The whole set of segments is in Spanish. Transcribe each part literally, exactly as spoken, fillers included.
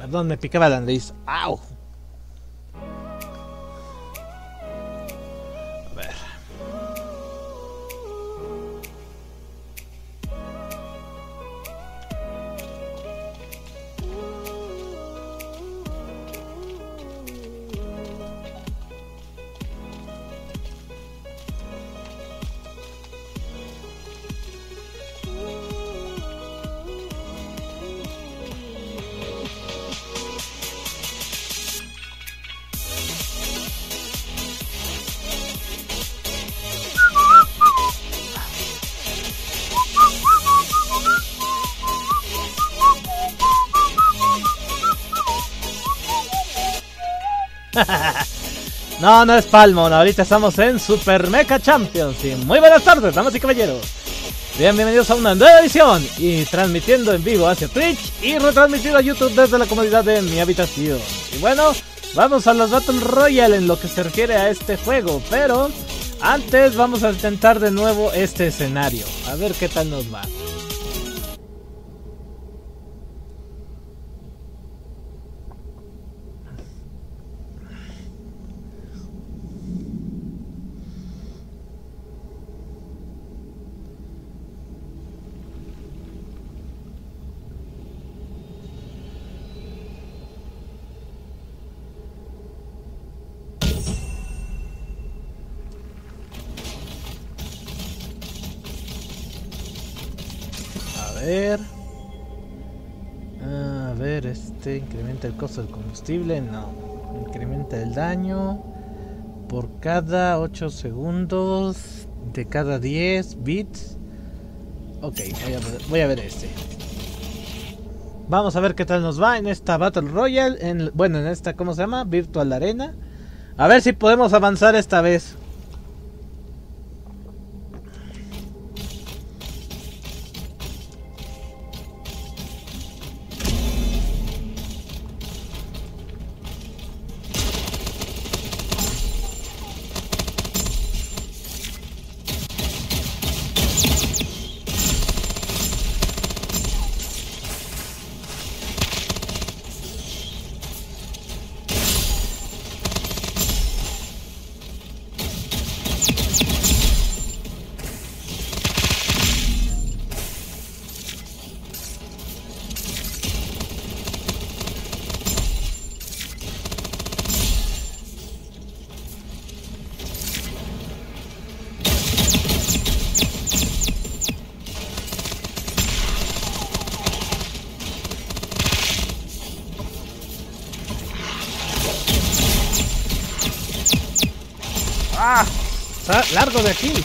Perdón, me picaba la nariz. ¡Au! A ver. No, no es Palmon, ahorita estamos en Super Mecha Champions. Y muy buenas tardes, damas y caballeros. Bien, bienvenidos a una nueva edición. Y transmitiendo en vivo hacia Twitch y retransmitido a YouTube desde la comodidad de mi habitación. Y bueno, vamos a los Battle Royale en lo que se refiere a este juego. Pero antes vamos a intentar de nuevo este escenario. A ver qué tal nos va. A ver, a ver, este incrementa el costo del combustible, no, incrementa el daño por cada ocho segundos de cada diez bits. Ok, voy a ver, voy a ver este. Vamos a ver qué tal nos va en esta Battle Royale, en, bueno, en esta, ¿cómo se llama? Virtual Arena. A ver si podemos avanzar esta vez. ¡Ah! ¡Largo de aquí!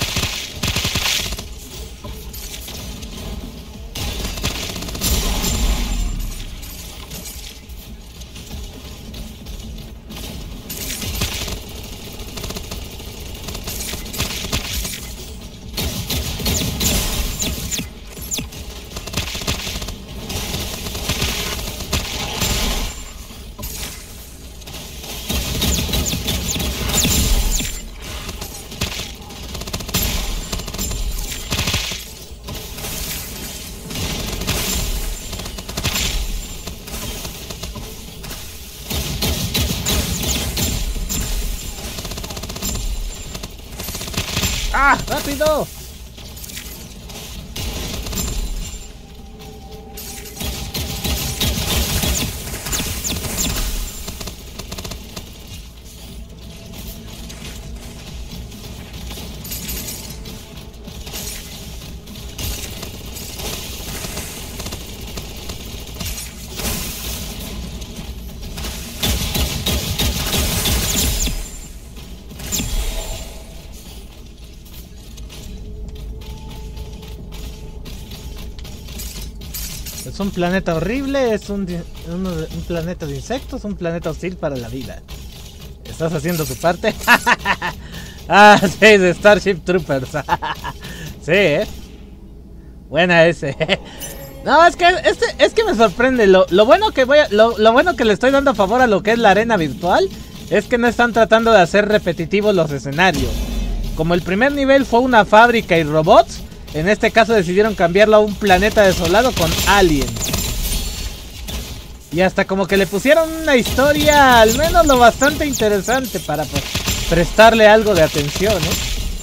¡Ah! ¡Rápido! Es un planeta horrible, es un, un, un planeta de insectos, un planeta hostil para la vida. ¿Estás haciendo tu parte? Ah, sí, de Starship Troopers. Sí, ¿eh? Buena ese. No, es que este, es que me sorprende. Lo, lo bueno que voy a, lo, lo bueno que le estoy dando a favor a lo que es la arena virtual es que no están tratando de hacer repetitivos los escenarios. Como el primer nivel fue una fábrica y robots, en este caso decidieron cambiarlo a un planeta desolado con aliens. Y hasta como que le pusieron una historia, al menos lo bastante interesante para pues, prestarle algo de atención, ¿eh?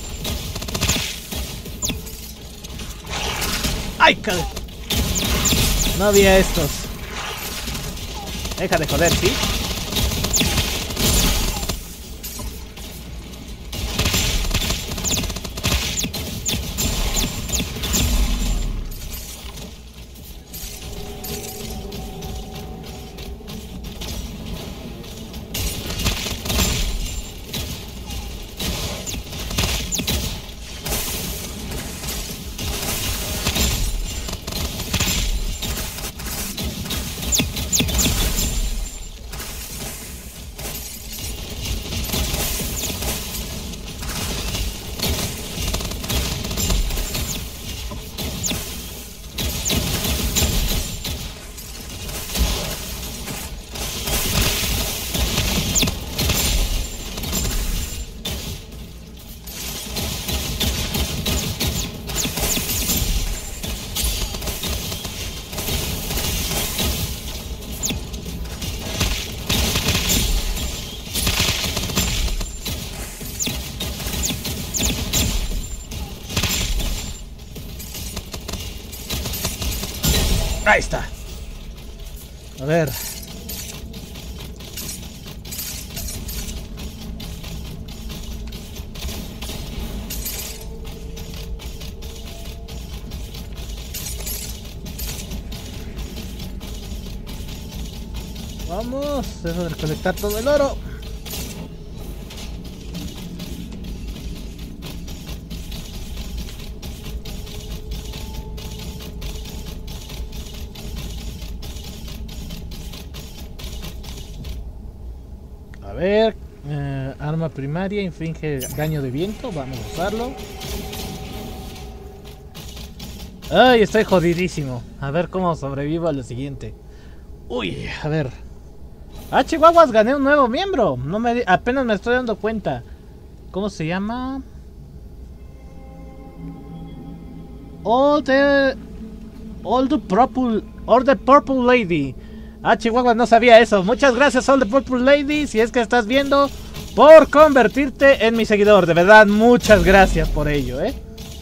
¡Ay, cabrón! No había estos. Deja de joder, ¿sí? Ahí está. A ver. Vamos, dejo de recolectar todo el oro. A ver, eh, arma primaria, inflige daño de viento, vamos a usarlo. Ay, estoy jodidísimo. A ver cómo sobrevivo a lo siguiente. Uy, a ver. Ah, chihuahuas, gané un nuevo miembro. No me, apenas me estoy dando cuenta. ¿Cómo se llama? All the... All the Purple... All the Purple Lady. Ah, chihuahuas, no sabía eso. Muchas gracias, All the Purple Lady, si es que estás viendo, por convertirte en mi seguidor. De verdad, muchas gracias por ello, eh.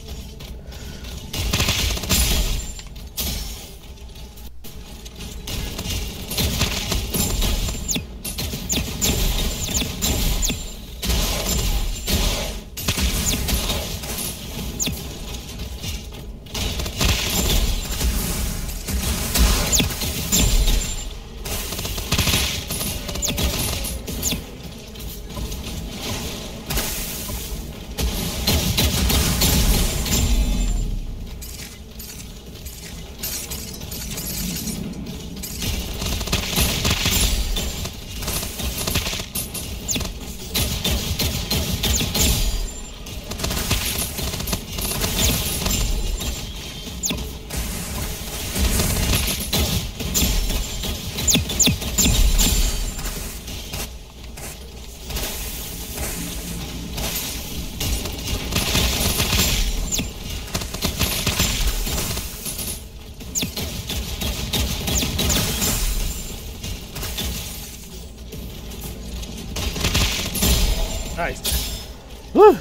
Ahí está. Uh.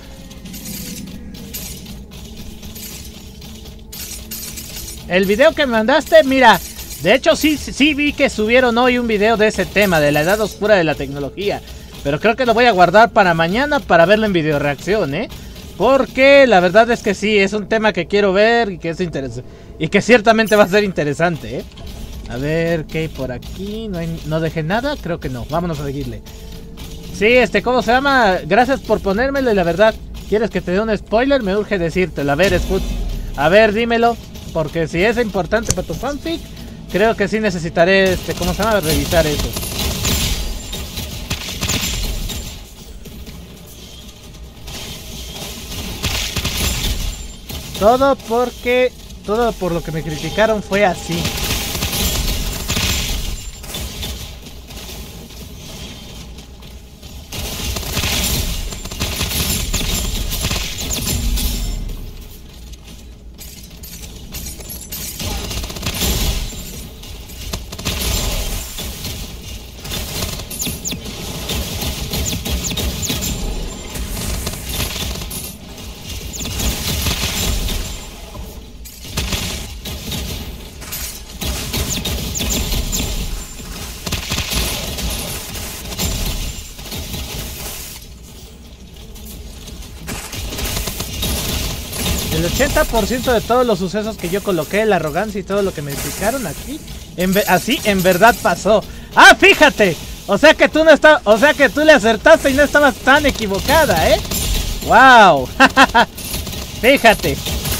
El video que me mandaste, mira, de hecho sí, sí vi que subieron hoy un video de ese tema, de la edad oscura de la tecnología. Pero creo que lo voy a guardar para mañana para verlo en video reacción, ¿eh? Porque la verdad es que sí, es un tema que quiero ver y que es interesante. Y que ciertamente va a ser interesante, ¿eh? A ver, ¿qué hay por aquí? ¿No, hay, no dejé nada? Creo que no, vámonos a seguirle. Sí, este, ¿cómo se llama? Gracias por ponérmelo y la verdad, ¿quieres que te dé un spoiler? Me urge decírtelo. A ver, Scoot, a ver, dímelo. Porque si es importante para tu fanfic, creo que sí necesitaré, este, ¿cómo se llama? Revisar eso. Todo porque, todo por lo que me criticaron fue así. El ochenta por ciento de todos los sucesos que yo coloqué, la arrogancia y todo lo que me explicaron aquí, en así en verdad pasó. ¡Ah, fíjate! O sea que tú no estabas, o sea que tú le acertaste y no estabas tan equivocada, ¿eh? ¡Wow! Fíjate.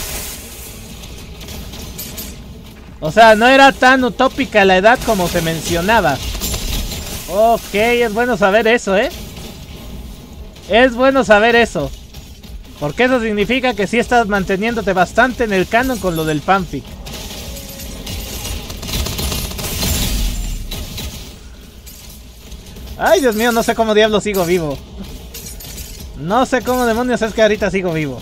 O sea, no era tan utópica la edad como se mencionaba. Ok, es bueno saber eso, ¿eh? Es bueno saber eso. Porque eso significa que sí estás manteniéndote bastante en el canon con lo del fanfic. Ay, Dios mío, no sé cómo diablos sigo vivo. No sé cómo demonios es que ahorita sigo vivo.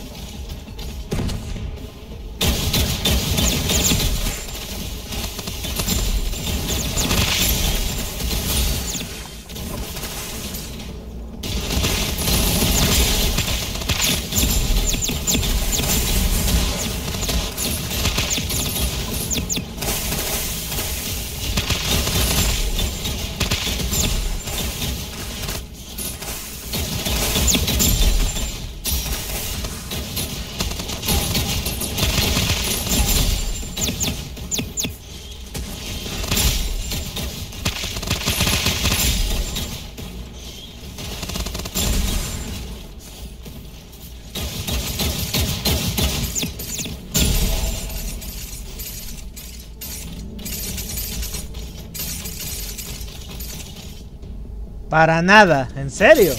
Para nada, ¿en serio?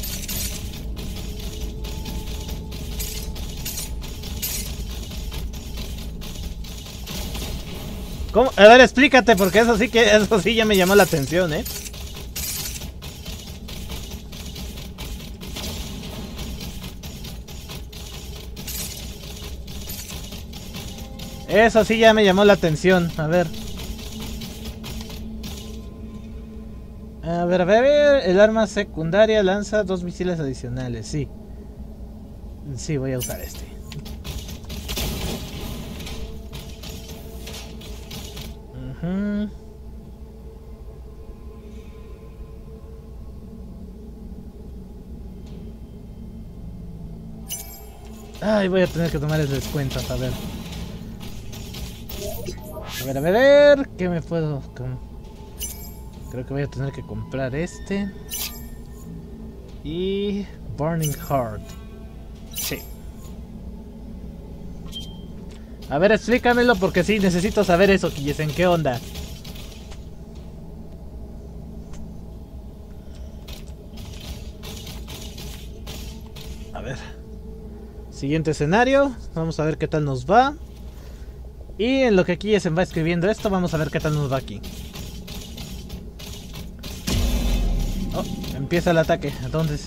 ¿Cómo? A ver, explícate, porque eso sí que eso sí ya me llamó la atención, ¿eh? Eso sí ya me llamó la atención, a ver. A ver, a ver, a ver, el arma secundaria lanza dos misiles adicionales, sí. Sí, voy a usar este. Uh-huh. Ay, voy a tener que tomar el descuento, a ver. A ver, a ver, a ver, ¿qué me puedo...? Creo que voy a tener que comprar este. Y... Burning Heart. Sí. A ver, explícamelo porque sí, necesito saber eso, Quilles, ¿en qué onda? A ver. Siguiente escenario. Vamos a ver qué tal nos va. Y en lo que Quilles va escribiendo esto, vamos a ver qué tal nos va aquí. Oh, empieza el ataque, entonces.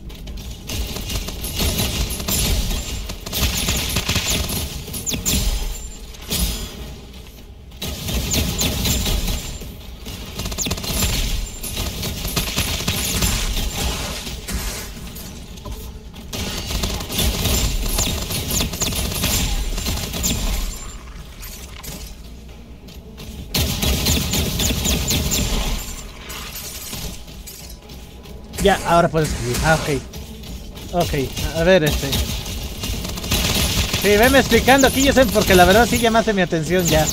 Ya, ahora puedes escribir. Ah, ok. Ok, a ver este. Sí, venme explicando aquí, yo sé, porque la verdad sí llamaste mi atención ya.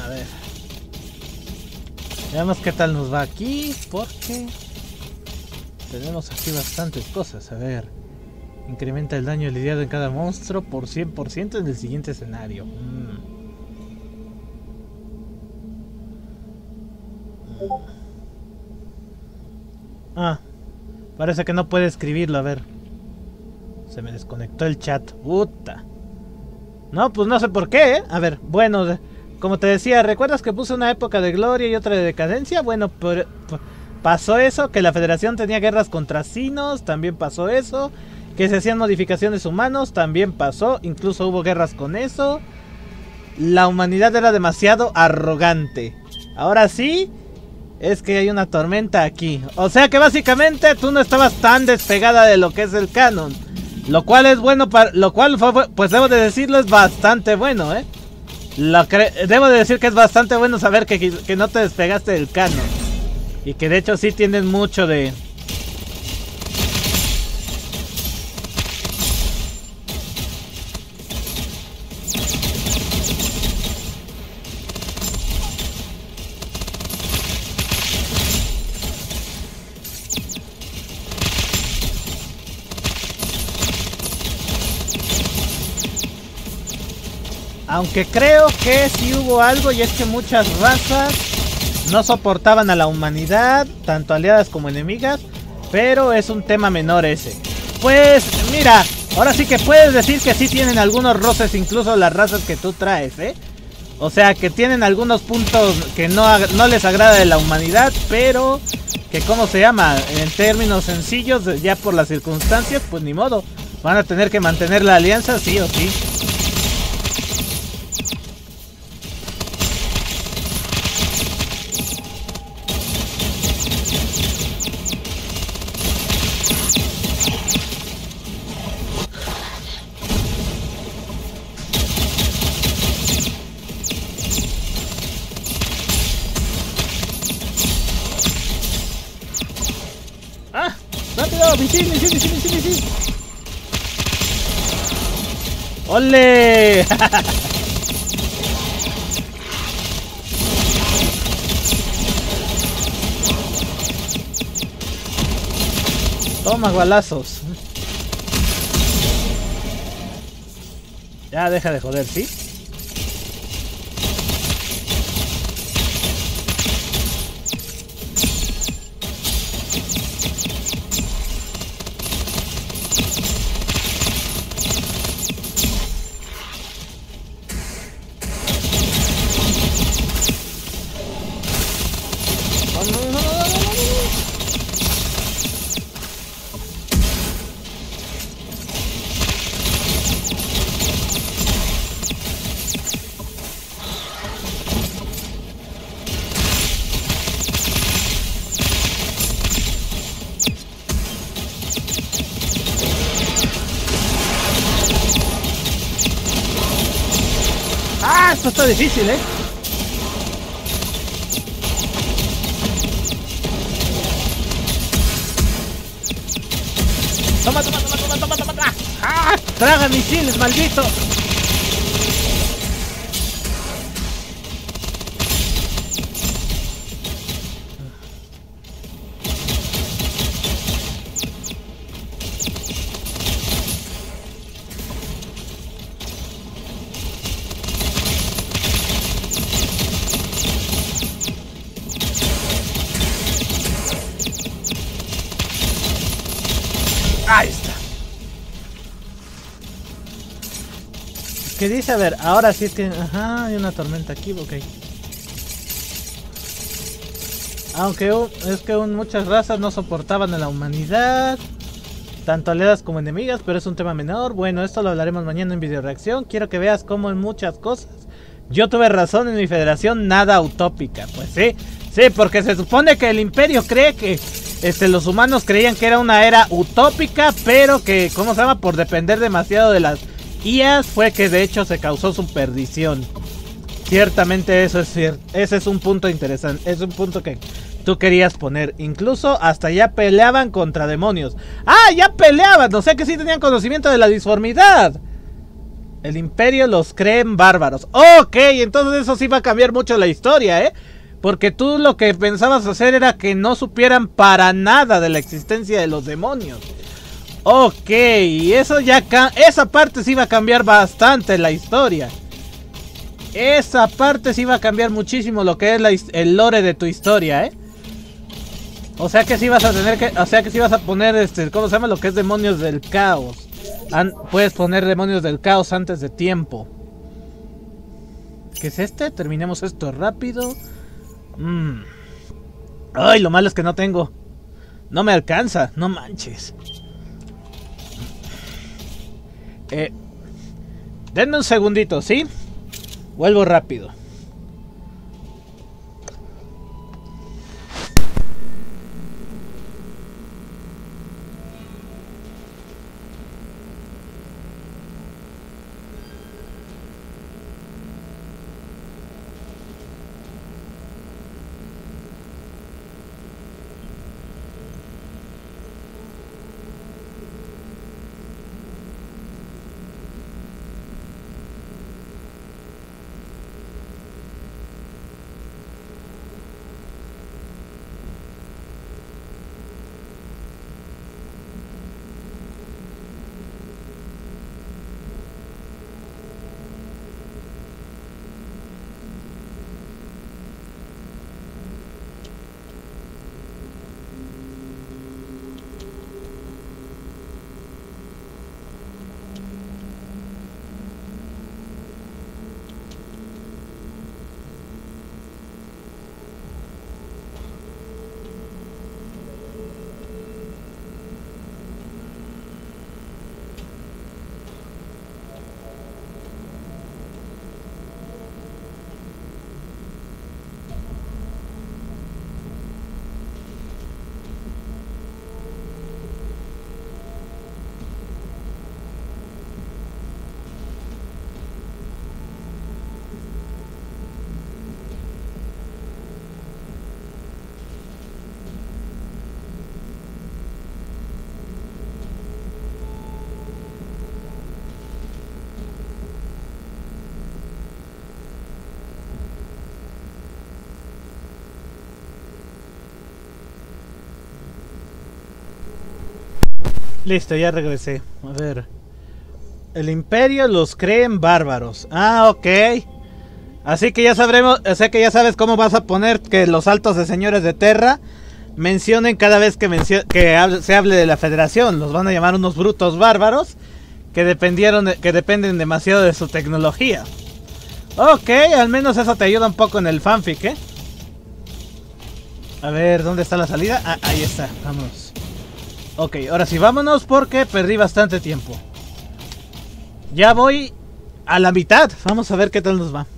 A ver. Veamos qué tal nos va aquí, porque tenemos aquí bastantes cosas. A ver. Incrementa el daño lidiado en cada monstruo por cien por ciento en el siguiente escenario. Mm. Ah, parece que no puede escribirlo, a ver. Se me desconectó el chat. Puta. No, pues no sé por qué, ¿eh? A ver, bueno, como te decía, ¿recuerdas que puse una época de gloria y otra de decadencia? Bueno, por, por, pasó eso, que la Federación tenía guerras contra Sinos, también pasó eso. Que se hacían modificaciones humanos, también pasó, incluso hubo guerras con eso. La humanidad era demasiado arrogante. Ahora sí, es que hay una tormenta aquí. O sea que básicamente tú no estabas tan despegada de lo que es el canon. Lo cual es bueno para... Lo cual, fue, pues debo de decirlo, es bastante bueno, ¿eh? Lo debo de decir que es bastante bueno saber que, que no te despegaste del canon. Y que de hecho sí tienen mucho de... Aunque creo que sí hubo algo, y es que muchas razas no soportaban a la humanidad, tanto aliadas como enemigas, pero es un tema menor ese. Pues mira, ahora sí que puedes decir que sí tienen algunos roces, incluso las razas que tú traes, ¿eh? O sea, que tienen algunos puntos que no, no les agrada de la humanidad, pero que, ¿cómo se llama? En términos sencillos, ya por las circunstancias, pues ni modo. Van a tener que mantener la alianza, sí o sí. ¡Misil, misil, misil, misil, misil! ¡Ole! Toma balazos. Ya deja de joder, ¿sí? Esto está difícil, ¿eh? Toma, toma, toma, toma, toma, toma, toma. ¡Ah! Traga misiles, maldito. Ahí está. ¿Qué dice? A ver, ahora sí es que... Ajá, hay una tormenta aquí, ok. Aunque es que aún muchas razas no soportaban a la humanidad, tanto aliadas como enemigas, pero es un tema menor. Bueno, esto lo hablaremos mañana en video reacción. Quiero que veas cómo en muchas cosas yo tuve razón en mi federación nada utópica. Pues sí, sí, porque se supone que el imperio cree que... Este, los humanos creían que era una era utópica, pero que, ¿cómo se llama? Por depender demasiado de las I As, fue que de hecho se causó su perdición. Ciertamente eso es cierto. Ese es un punto interesante. Es un punto que tú querías poner. Incluso hasta ya peleaban contra demonios. ¡Ah! Ya peleaban. O sea que sí tenían conocimiento de la disformidad. El imperio los creen bárbaros. Ok, entonces eso sí va a cambiar mucho la historia, ¿eh? Porque tú lo que pensabas hacer era que no supieran para nada de la existencia de los demonios. Ok, y eso ya... Esa parte sí va a cambiar bastante la historia. Esa parte sí va a cambiar muchísimo lo que es la, el lore de tu historia, ¿eh? O sea que sí vas a tener que... O sea que sí vas a poner, este... ¿Cómo se llama? Lo que es demonios del caos. An puedes poner demonios del caos antes de tiempo. ¿Qué es este? Terminemos esto rápido. Mm. Ay, lo malo es que no tengo. No me alcanza, no manches. Eh, denme un segundito, ¿sí? Vuelvo rápido. Listo, ya regresé. A ver. El imperio los creen bárbaros. Ah, ok. Así que ya sabremos, o sea que ya sabes cómo vas a poner que los altos de señores de Terra mencionen cada vez que, mencio que hable, se hable de la Federación. Los van a llamar unos brutos bárbaros que dependieron de, que dependen demasiado de su tecnología. Ok, al menos eso te ayuda un poco en el fanfic, ¿eh? A ver, ¿dónde está la salida? Ah, ahí está, vámonos. Ok, ahora sí, vámonos porque perdí bastante tiempo. Ya voy a la mitad. Vamos a ver qué tal nos va.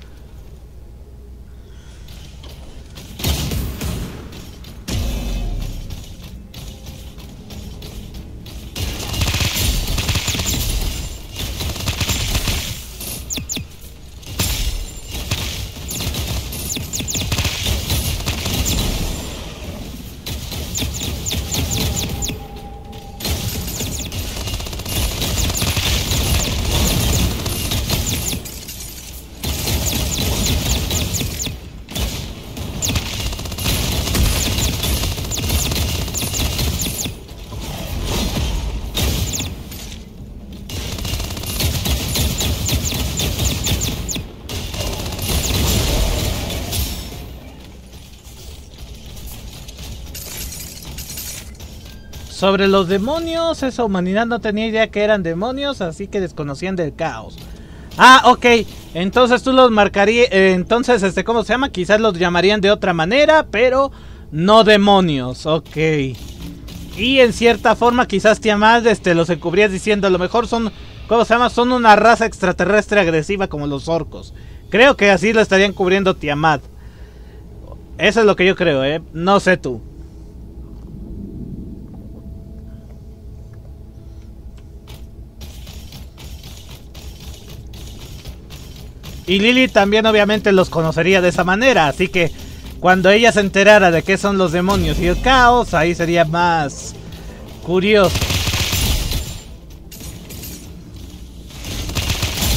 Sobre los demonios, esa humanidad no tenía idea que eran demonios, así que desconocían del caos. Ah, ok. Entonces tú los marcarías, eh, entonces, este, ¿cómo se llama? Quizás los llamarían de otra manera, pero no demonios, ok. Y en cierta forma quizás Tiamat, este, los encubrías diciendo, a lo mejor son, ¿cómo se llama? Son una raza extraterrestre agresiva como los orcos. Creo que así lo estarían cubriendo Tiamat. Eso es lo que yo creo, eh. No sé tú. Y Lily también obviamente los conocería de esa manera, así que cuando ella se enterara de qué son los demonios y el caos, ahí sería más curioso.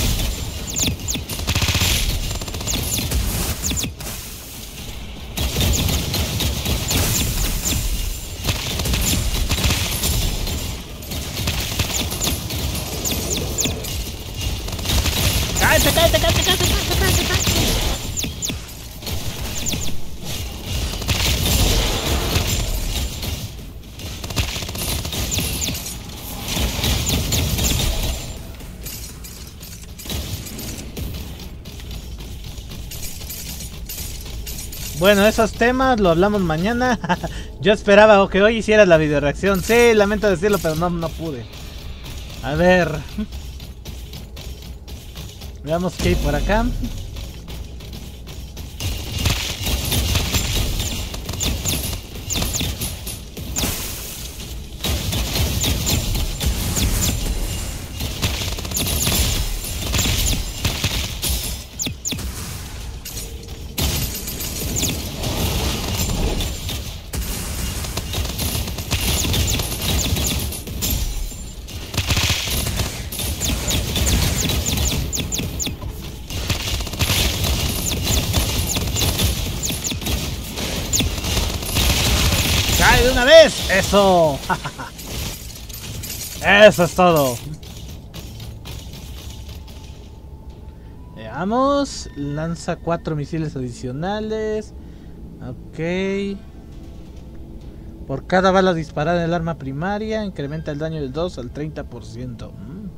Bueno, esos temas lo hablamos mañana. Yo esperaba que hoy hicieras la video reacción. Sí, lamento decirlo, pero no, no pude. A ver. Veamos qué hay por acá. ¡Cae de una vez! ¡Eso! ¡Eso es todo! Veamos. Lanza cuatro misiles adicionales. Ok. Por cada bala disparada en el arma primaria, incrementa el daño del dos al treinta por ciento.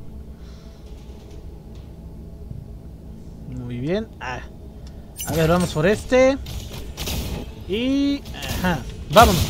Mm. Muy bien. Ah. A ver, vamos por este. Y... Ajá. ¡Vámonos!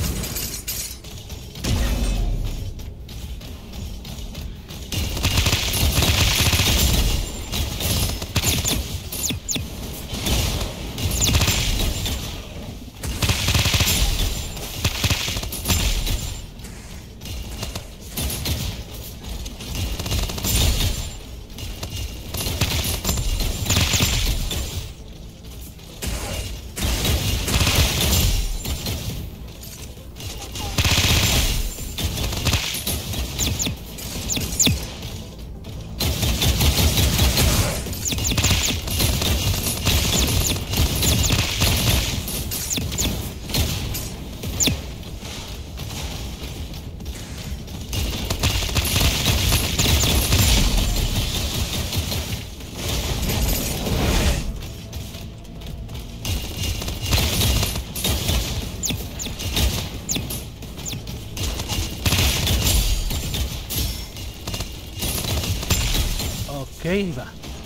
Ok, va.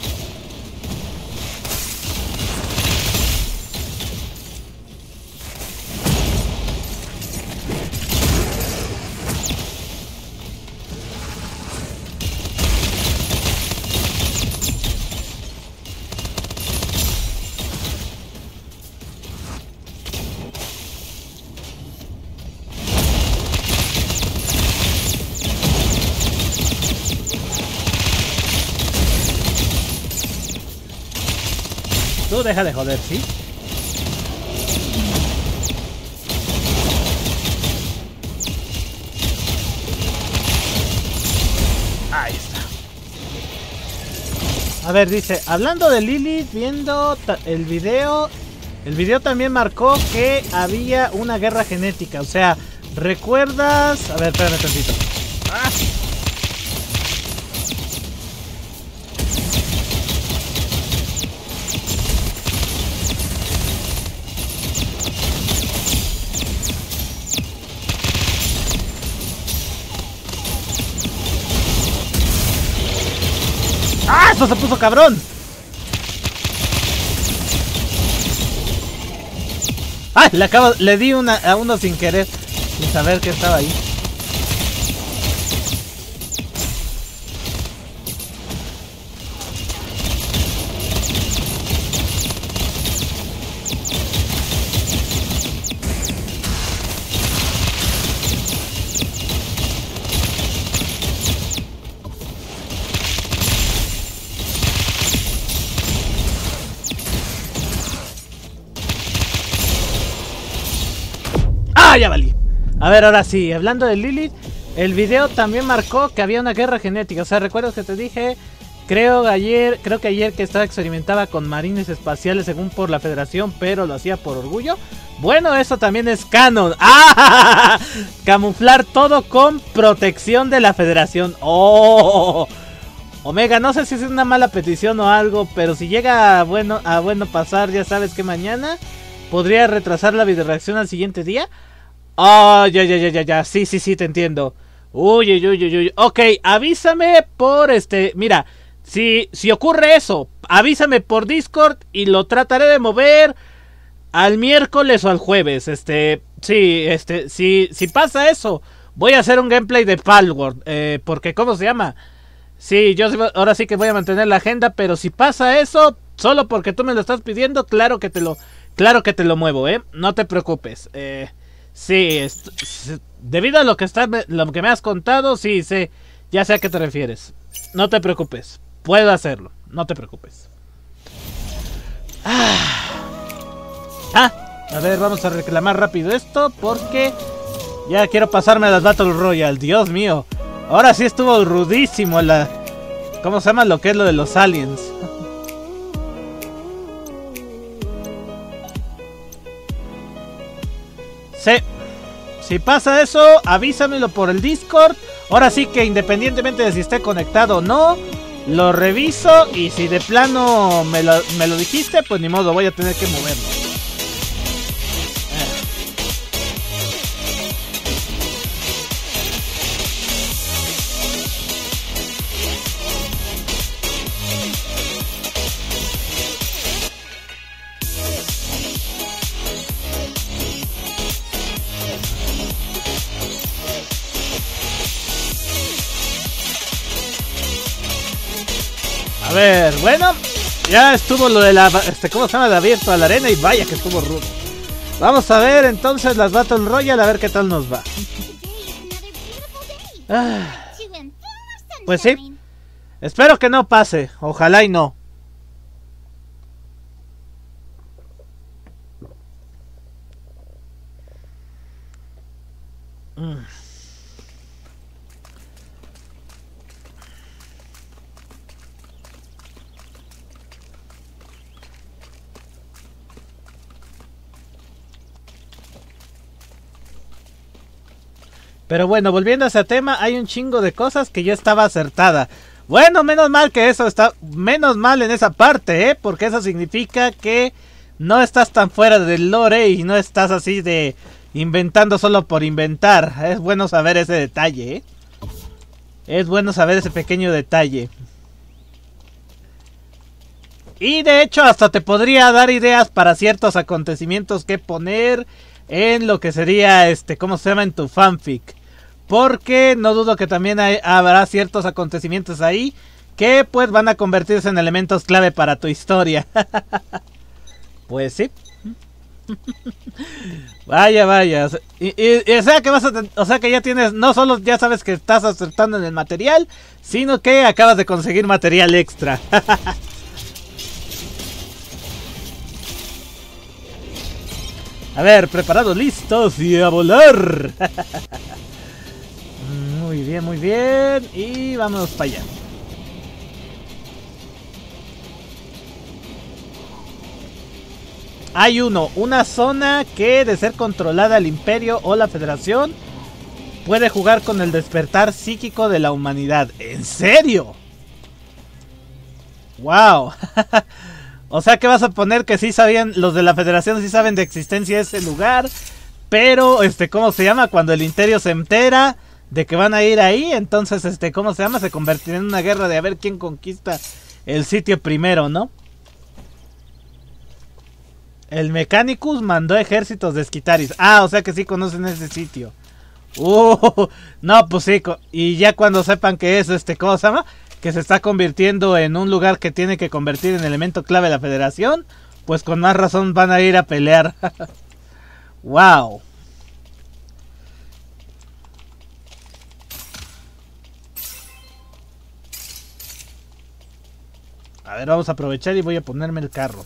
Tú deja de joder, ¿sí? Ahí está. A ver, dice, hablando de Lilith, viendo el video, el video también marcó que había una guerra genética. O sea, ¿recuerdas? A ver, espérame tantito. ¡Ah! ¡Ah! ¡Esto se puso cabrón! ¡Ah! Le acabo, le di una a uno sin querer, sin saber que estaba ahí. ¡Ah, ya valí! A ver, ahora sí, hablando de Lilith, el video también marcó que había una guerra genética. O sea, ¿recuerdas que te dije? Creo ayer, creo que ayer que estaba experimentaba con marines espaciales según por la Federación, pero lo hacía por orgullo. Bueno, eso también es canon. ¡Ah! Camuflar todo con protección de la Federación. ¡Oh! Omega, no sé si es una mala petición o algo, pero si llega a bueno, a bueno pasar, ya sabes que mañana podría retrasar la videoreacción al siguiente día. Oh, ya, ya, ya, ya, ya, sí, sí, sí, te entiendo. Uy, uy, uy, uy, uy. Ok, avísame por este, mira, si, si ocurre eso, avísame por Discord y lo trataré de mover al miércoles o al jueves. Este, sí, este, si, si pasa eso, voy a hacer un gameplay de Palworld, eh, porque, ¿cómo se llama? Sí, yo ahora sí que voy a mantener la agenda, pero si pasa eso, solo porque tú me lo estás pidiendo, claro que te lo, claro que te lo muevo, ¿eh? No te preocupes. Eh, sí, es, debido a lo que está, lo que me has contado, sí, sé, ya sé a qué te refieres. No te preocupes, puedo hacerlo, no te preocupes. Ah, ah a ver, vamos a reclamar rápido esto porque ya quiero pasarme a las Battle Royale, Dios mío. Ahora sí estuvo rudísimo la... ¿Cómo se llama lo que es lo de los aliens? Sí. Si pasa eso, avísamelo por el Discord. Ahora sí que independientemente de si esté conectado o no, lo reviso. Y si de plano me lo, me lo dijiste, pues ni modo, voy a tener que moverlo. A ver, bueno, ya estuvo lo de la, este, ¿cómo se llama? De abierto a la arena y vaya que estuvo rudo. Vamos a ver entonces las Battle Royale, a ver qué tal nos va. Ah, pues sí, espero que no pase, ojalá y no. Mm. Pero bueno, volviendo a ese tema, hay un chingo de cosas que yo estaba acertada. Bueno, menos mal que eso está... Menos mal en esa parte, ¿eh? Porque eso significa que no estás tan fuera del lore y no estás así de... inventando solo por inventar. Es bueno saber ese detalle, ¿eh? Es bueno saber ese pequeño detalle. Y de hecho hasta te podría dar ideas para ciertos acontecimientos que poner en lo que sería, este, ¿cómo se llama? En tu fanfic. Porque no dudo que también hay, habrá ciertos acontecimientos ahí que pues van a convertirse en elementos clave para tu historia. Pues sí. Vaya, vaya. Y, y, y, o sea que vas a, o sea que ya tienes, no solo ya sabes que estás acertando en el material, sino que acabas de conseguir material extra. A ver, preparados, listos y a volar. Muy bien, muy bien. Y vámonos para allá. Hay uno, una zona que de ser controlada el Imperio o la Federación puede jugar con el despertar psíquico de la humanidad. ¿En serio? ¡Wow! O sea que vas a poner que sí sabían, los de la Federación sí saben de existencia de ese lugar, pero, este, ¿cómo se llama? Cuando el Imperio se entera de que van a ir ahí, entonces, este, ¿cómo se llama? Se convertirá en una guerra de a ver quién conquista el sitio primero, ¿no? El Mechanicus mandó ejércitos de Skitaris. Ah, o sea que sí conocen ese sitio. Uh, no, pues sí, y ya cuando sepan que es, este, ¿cómo se llama? Que se está convirtiendo en un lugar que tiene que convertir en elemento clave de la Federación, pues con más razón van a ir a pelear. Wow. A ver, vamos a aprovechar y voy a ponerme el carro.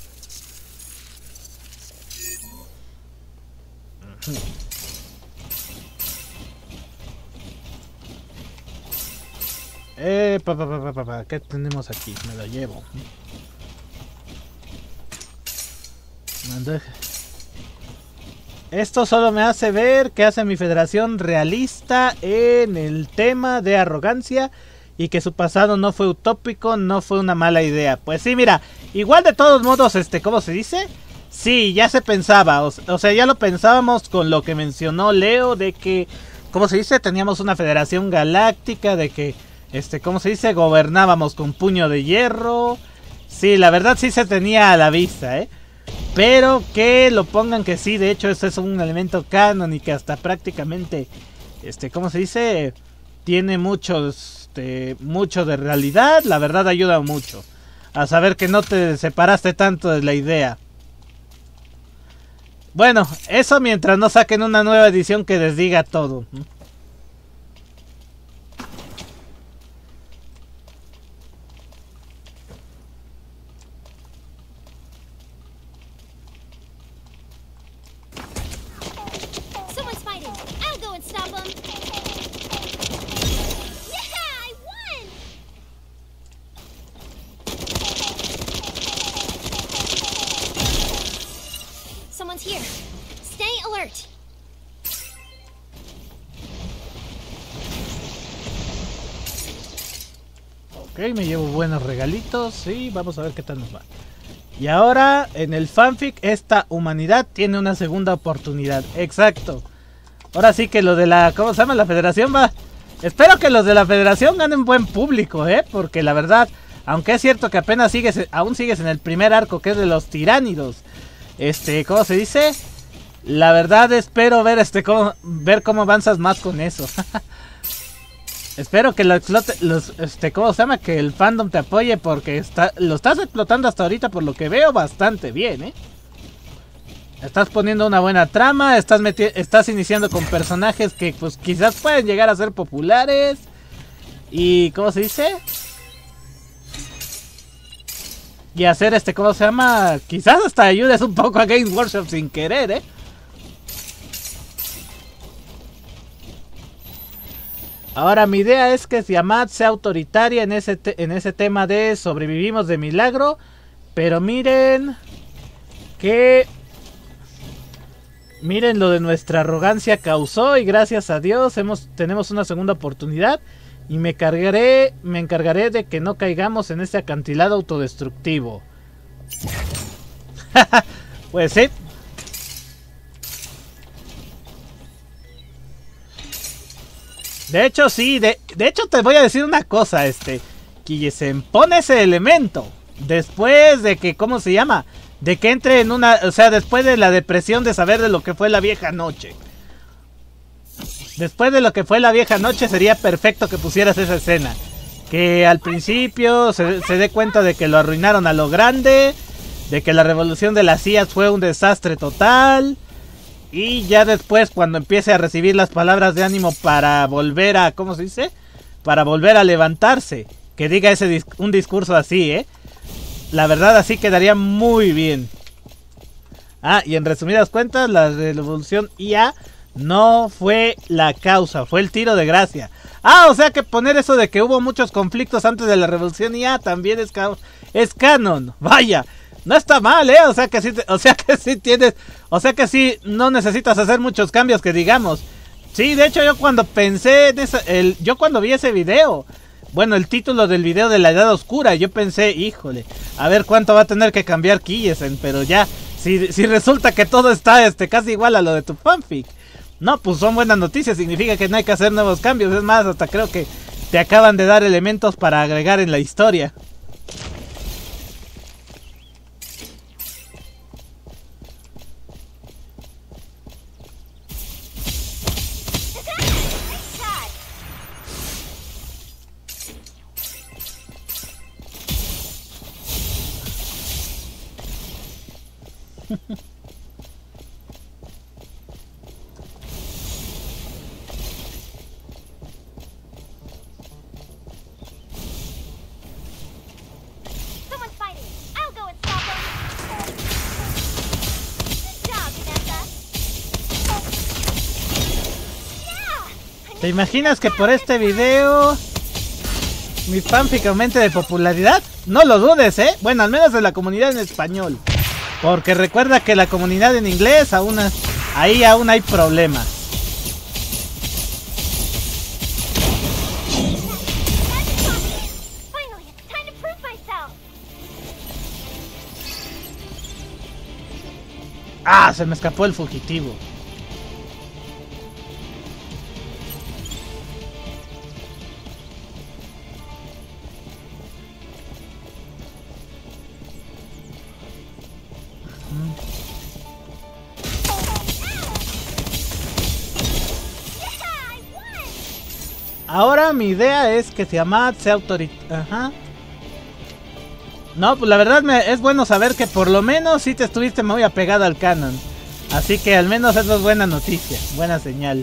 Eh, pa, pa, pa, pa, pa, pa. ¿Qué tenemos aquí? Me lo llevo. Esto solo me hace ver que hace mi Federación realista en el tema de arrogancia y que su pasado no fue utópico, no fue una mala idea. Pues sí, mira, igual de todos modos, este, ¿cómo se dice? Sí, ya se pensaba, o, o sea, ya lo pensábamos con lo que mencionó Leo, de que, ¿cómo se dice? Teníamos una federación galáctica, de que, este, ¿cómo se dice? Gobernábamos con puño de hierro. Sí, la verdad sí se tenía a la vista, ¿eh? Pero que lo pongan que sí, de hecho, eso es un elemento canon y que hasta prácticamente, este, ¿cómo se dice? Tiene muchos, este, mucho de realidad, la verdad ayuda mucho a saber que no te separaste tanto de la idea. Bueno, eso mientras no saquen una nueva edición que desdiga todo. Ok, me llevo buenos regalitos y vamos a ver qué tal nos va. Y ahora, en el fanfic, esta humanidad tiene una segunda oportunidad. Exacto. Ahora sí que lo de la... ¿Cómo se llama? La federación va... Espero que los de la federación ganen buen público, ¿eh? Porque la verdad, aunque es cierto que apenas sigues... Aún sigues en el primer arco, que es de los tiránidos. Este, ¿cómo se dice? La verdad espero ver este cómo, ver cómo avanzas más con eso. Espero que lo explote, los, este, ¿cómo se llama? Que el fandom te apoye porque está, lo estás explotando hasta ahorita por lo que veo bastante bien, ¿eh? Estás poniendo una buena trama, estás, estás iniciando con personajes que pues quizás pueden llegar a ser populares. Y, ¿cómo se dice? Y hacer este, ¿cómo se llama? Quizás hasta ayudes un poco a Games Workshop sin querer, ¿eh? Ahora mi idea es que Tiamat sea autoritaria en ese, te en ese tema de sobrevivimos de milagro. Pero miren que... Miren lo de nuestra arrogancia causó y gracias a Dios hemos, tenemos una segunda oportunidad. Y me, cargaré, me encargaré de que no caigamos en este acantilado autodestructivo. Pues sí. De hecho, sí, de, de hecho te voy a decir una cosa, este, Killesen, pone ese elemento después de que, ¿cómo se llama? De que entre en una, o sea, después de la depresión de saber de lo que fue la vieja noche. Después de lo que fue la vieja noche sería perfecto que pusieras esa escena. Que al principio se, se dé cuenta de que lo arruinaron a lo grande, de que la revolución de las C I A fue un desastre total. Y ya después cuando empiece a recibir las palabras de ánimo para volver a... ¿Cómo se dice? Para volver a levantarse. Que diga ese dis un discurso así, ¿eh? La verdad así quedaría muy bien. Ah, y en resumidas cuentas, la revolución I A no fue la causa, fue el tiro de gracia. Ah, o sea que poner eso de que hubo muchos conflictos antes de la revolución I A también es, ca es canon. Vaya. No está mal, ¿eh? O sea que sí, o sea que sí tienes, o sea que sí no necesitas hacer muchos cambios que digamos. Sí, de hecho yo cuando pensé, de esa, el, yo cuando vi ese video, bueno, el título del video de la Edad Oscura, yo pensé, híjole, a ver cuánto va a tener que cambiar Killesen, pero ya, si, si resulta que todo está este, casi igual a lo de tu fanfic. No, pues son buenas noticias, significa que no hay que hacer nuevos cambios, es más, hasta creo que te acaban de dar elementos para agregar en la historia. ¿Te imaginas que por este video mi fanfic aumente de popularidad? No lo dudes, ¿eh? Bueno, al menos de la comunidad en español. Porque recuerda que la comunidad en inglés aún, ahí aún hay problemas. Ah, se me escapó el fugitivo. Ahora mi idea es que Tiamat sea autoritaria. Ajá. No, pues la verdad me, es bueno saber que por lo menos sí te estuviste muy apegado al canon. Así que al menos eso es buena noticia, buena señal.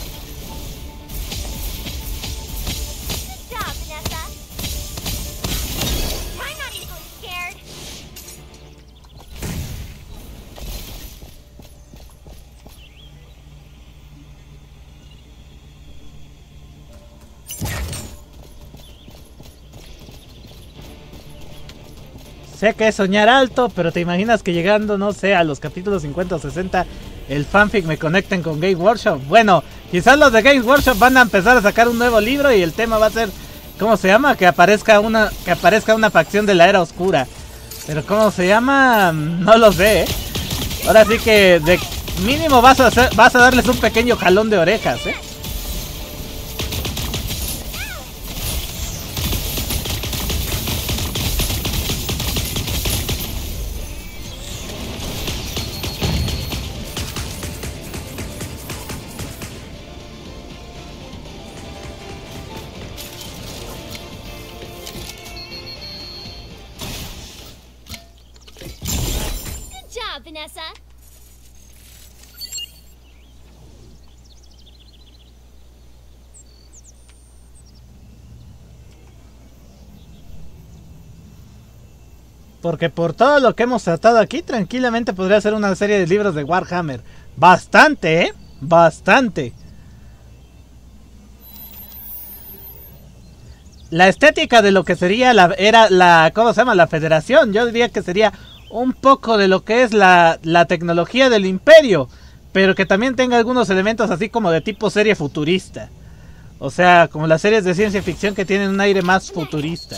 Sé que es soñar alto, pero te imaginas que llegando, no sé, a los capítulos cincuenta o sesenta, el fanfic me conecten con Games Workshop. Bueno, quizás los de Games Workshop van a empezar a sacar un nuevo libro y el tema va a ser, ¿cómo se llama? Que aparezca una, que aparezca una facción de la Era Oscura. Pero ¿cómo se llama? No lo sé, ¿eh? Ahora sí que de mínimo vas a hacer, vas a darles un pequeño jalón de orejas, ¿eh? Vanessa. Porque por todo lo que hemos tratado aquí, tranquilamente podría ser una serie de libros de Warhammer. Bastante, ¿eh? Bastante. La estética de lo que sería la, era la, ¿cómo se llama? La Federación. Yo diría que sería un poco de lo que es la, la tecnología del Imperio, pero que también tenga algunos elementos así como de tipo serie futurista. O sea, como las series de ciencia ficción que tienen un aire más futurista.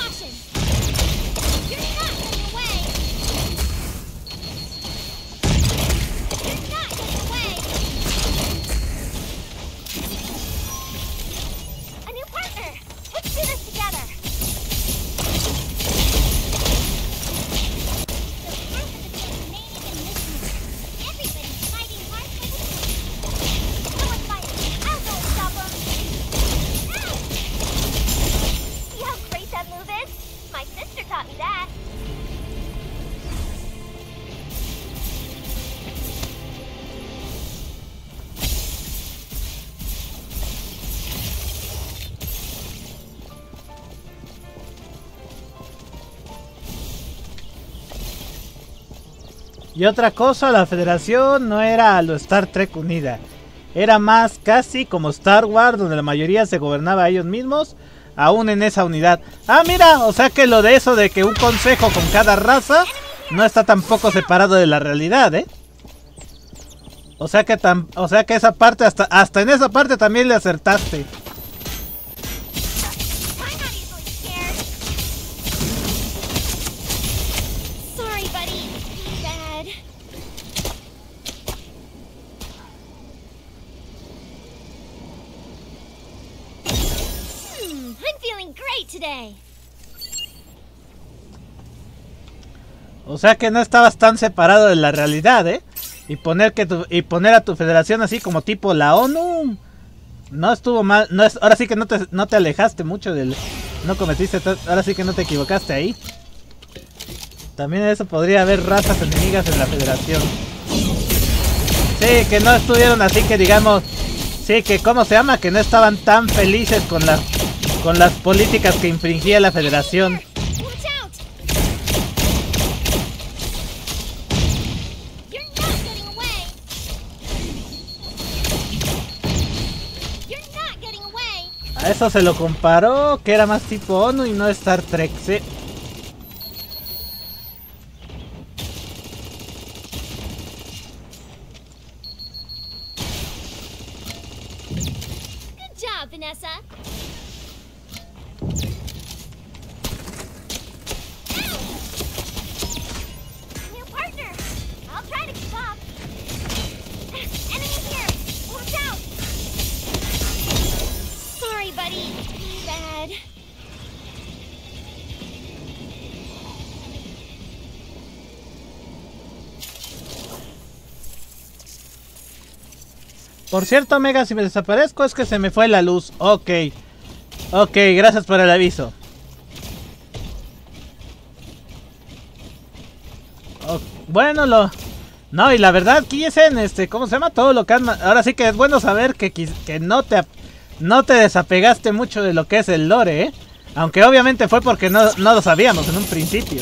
Y otra cosa, la Federación no era lo Star Trek unida. Era más casi como Star Wars, donde la mayoría se gobernaba a ellos mismos, aún en esa unidad. Ah, mira, o sea que lo de eso de que un consejo con cada raza no está tampoco separado de la realidad, ¿eh? O sea que tam, o sea que esa parte, hasta, hasta en esa parte también le acertaste. O sea que no estabas tan separado de la realidad, ¿eh? Y poner que tu, y poner a tu federación así como tipo la ONU. No estuvo mal, no es, ahora sí que no te, no te alejaste mucho del, no cometiste, ahora sí que no te equivocaste ahí. También eso podría haber razas enemigas en la federación. Sí, que no estuvieron así que digamos, sí, que ¿cómo se llama? Que no estaban tan felices con las, con las políticas que infringía la federación. A eso se lo comparó, que era más tipo ONU y no Star Trek, ¿sí? Good job, Vanessa. New partner. I'll try to keep up. Por cierto, Omega, si me desaparezco es que se me fue la luz. Ok. Ok, gracias por el aviso. Oh, bueno, lo... No, y la verdad, Kiesen, este, ¿cómo se llama? Todo lo que han... Ahora sí que es bueno saber que, que no te... No te desapegaste mucho de lo que es el lore, ¿eh? Aunque obviamente fue porque no, no lo sabíamos en un principio.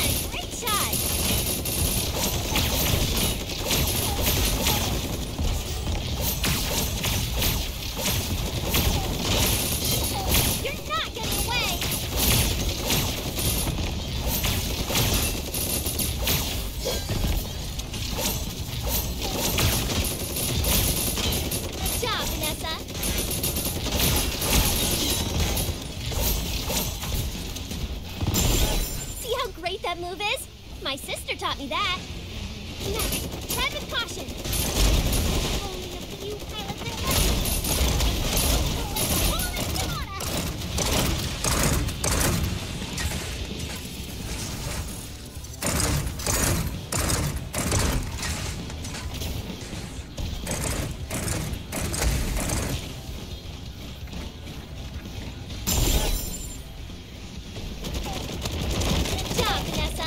My sister taught me that. Now, tread with caution. Only a few pilots are left. Holy Sonata! Good job, Vanessa.